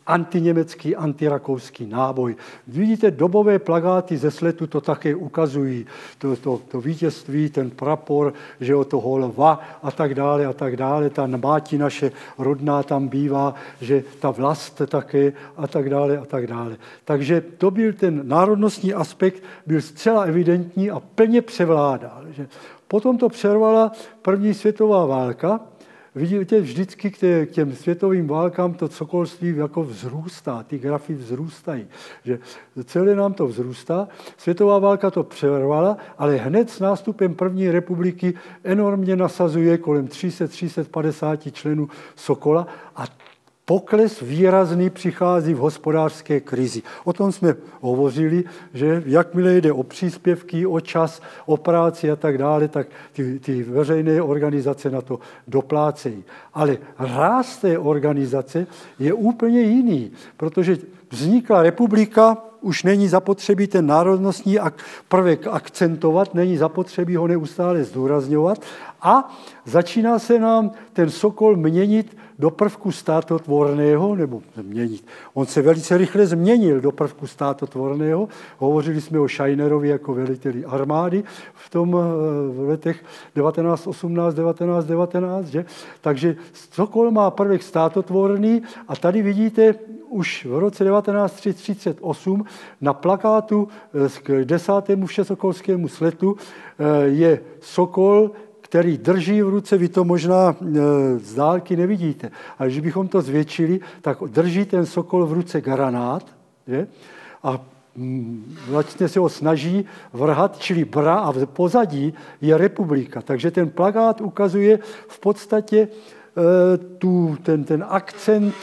antiněmecký, antirakouský náboj. Vidíte, dobové plakáty ze Sletu to také ukazují. To vítězství, ten prapor, že o toho lva a tak dále a tak dále. Ta máti naše rodná tam bývá, že ta vlast také a tak dále a tak dále. Takže to byl ten národnostní aspekt, byl zcela evidentní a plně převládal. Že potom to přervala první světová válka. Vidíte, vždycky k těm světovým válkám to sokolství jako vzrůstá, ty grafy vzrůstají. Že celé nám to vzrůstá. Světová válka to přervala, ale hned s nástupem první republiky enormně nasazuje kolem 300-350 členů Sokola a pokles výrazný přichází v hospodářské krizi. O tom jsme hovořili, že jakmile jde o příspěvky, o čas, o práci a tak dále, tak ty veřejné organizace na to doplácejí. Ale ráz té organizace je úplně jiný, protože vznikla republika, už není zapotřebí ten národnostní prvek akcentovat, není zapotřebí ho neustále zdůrazňovat a začíná se nám ten Sokol měnit do prvku státotvorného, nebo měnit. On se velice rychle změnil do prvku státotvorného. Hovořili jsme o Scheinerovi jako veliteli armády v letech 1918, 1919, že? Takže Sokol má prvek státotvorný a tady vidíte už v roce 1938 na plakátu k 10. všesokolskému sletu je Sokol, který drží v ruce, vy to možná z dálky nevidíte, ale když bychom to zvětšili, tak drží ten Sokol v ruce granát, že? A vlastně se ho snaží vrhat, čili bra a v pozadí je republika. Takže ten plakát ukazuje v podstatě ten akcent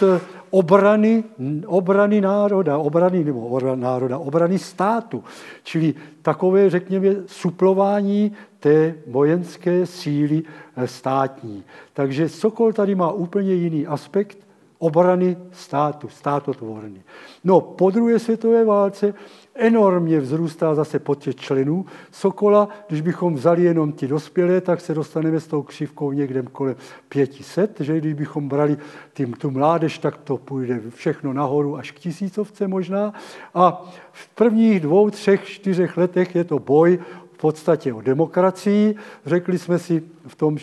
obrany národa, obrany státu. Čili takové, řekněme, suplování té vojenské síly státní. Takže Sokol tady má úplně jiný aspekt obrany státu, státotvorný. No, po druhé světové válce enormně vzrůstá zase počet členů Sokola. Když bychom vzali jenom ty dospělé, tak se dostaneme s tou křivkou někde kolem 500, že když bychom brali tu mládež, tak to půjde všechno nahoru až k 1000 možná. A v prvních 2, 3, 4 letech je to boj v podstatě o demokracii. Řekli jsme si v tom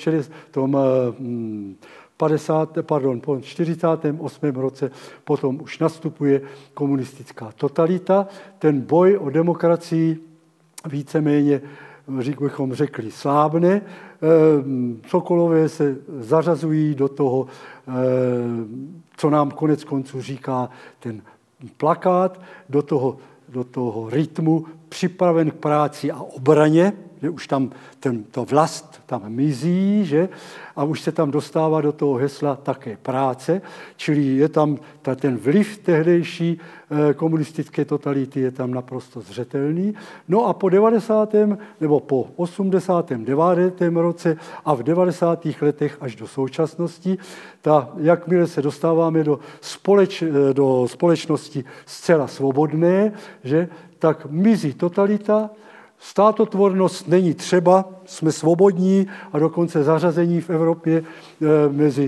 48. roce potom už nastupuje komunistická totalita. Ten boj o demokracii víceméně, bychom řekli, slábne. Sokolové se zařazují do toho, co nám konec konců říká ten plakát, do toho rytmu připraven k práci a obraně, že už tam to vlast tam mizí, že? A už se tam dostává do toho hesla také práce, čili je tam ten vliv tehdejší komunistické totality je tam naprosto zřetelný. No a po 89. roce a v 90. letech až do současnosti, jakmile se dostáváme do společnosti zcela svobodné, že, tak mizí totalita, státotvornost není třeba, jsme svobodní a dokonce zařazení v Evropě mezi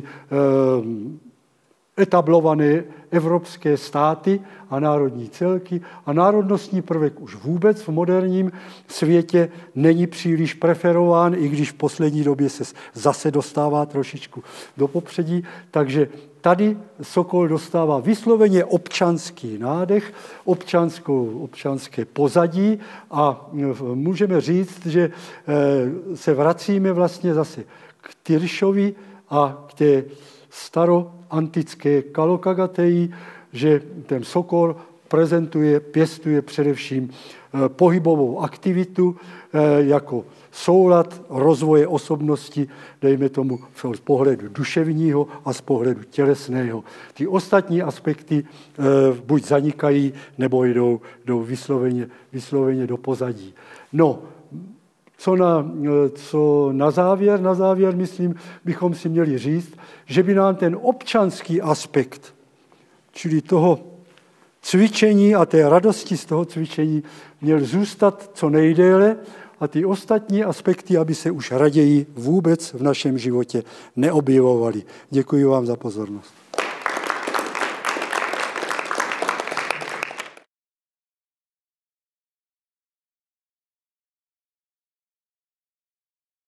etablované evropské státy a národní celky a národnostní prvek už vůbec v moderním světě není příliš preferován, i když v poslední době se zase dostává trošičku do popředí, takže tady Sokol dostává vysloveně občanský nádech, občanské pozadí a můžeme říct, že se vracíme vlastně zase k Tyršovi a k té staroantické Kalokagateji, že ten Sokol pěstuje především pohybovou aktivitu jako soulad rozvoje osobnosti, dejme tomu z pohledu duševního a z pohledu tělesného. Ty ostatní aspekty buď zanikají, nebo jdou vysloveně do pozadí. No, co na závěr, myslím, bychom si měli říct, že by nám ten občanský aspekt, čili toho cvičení a té radosti z toho cvičení, měl zůstat co nejdéle a ty ostatní aspekty, aby se už raději vůbec v našem životě neobjevovaly. Děkuji vám za pozornost.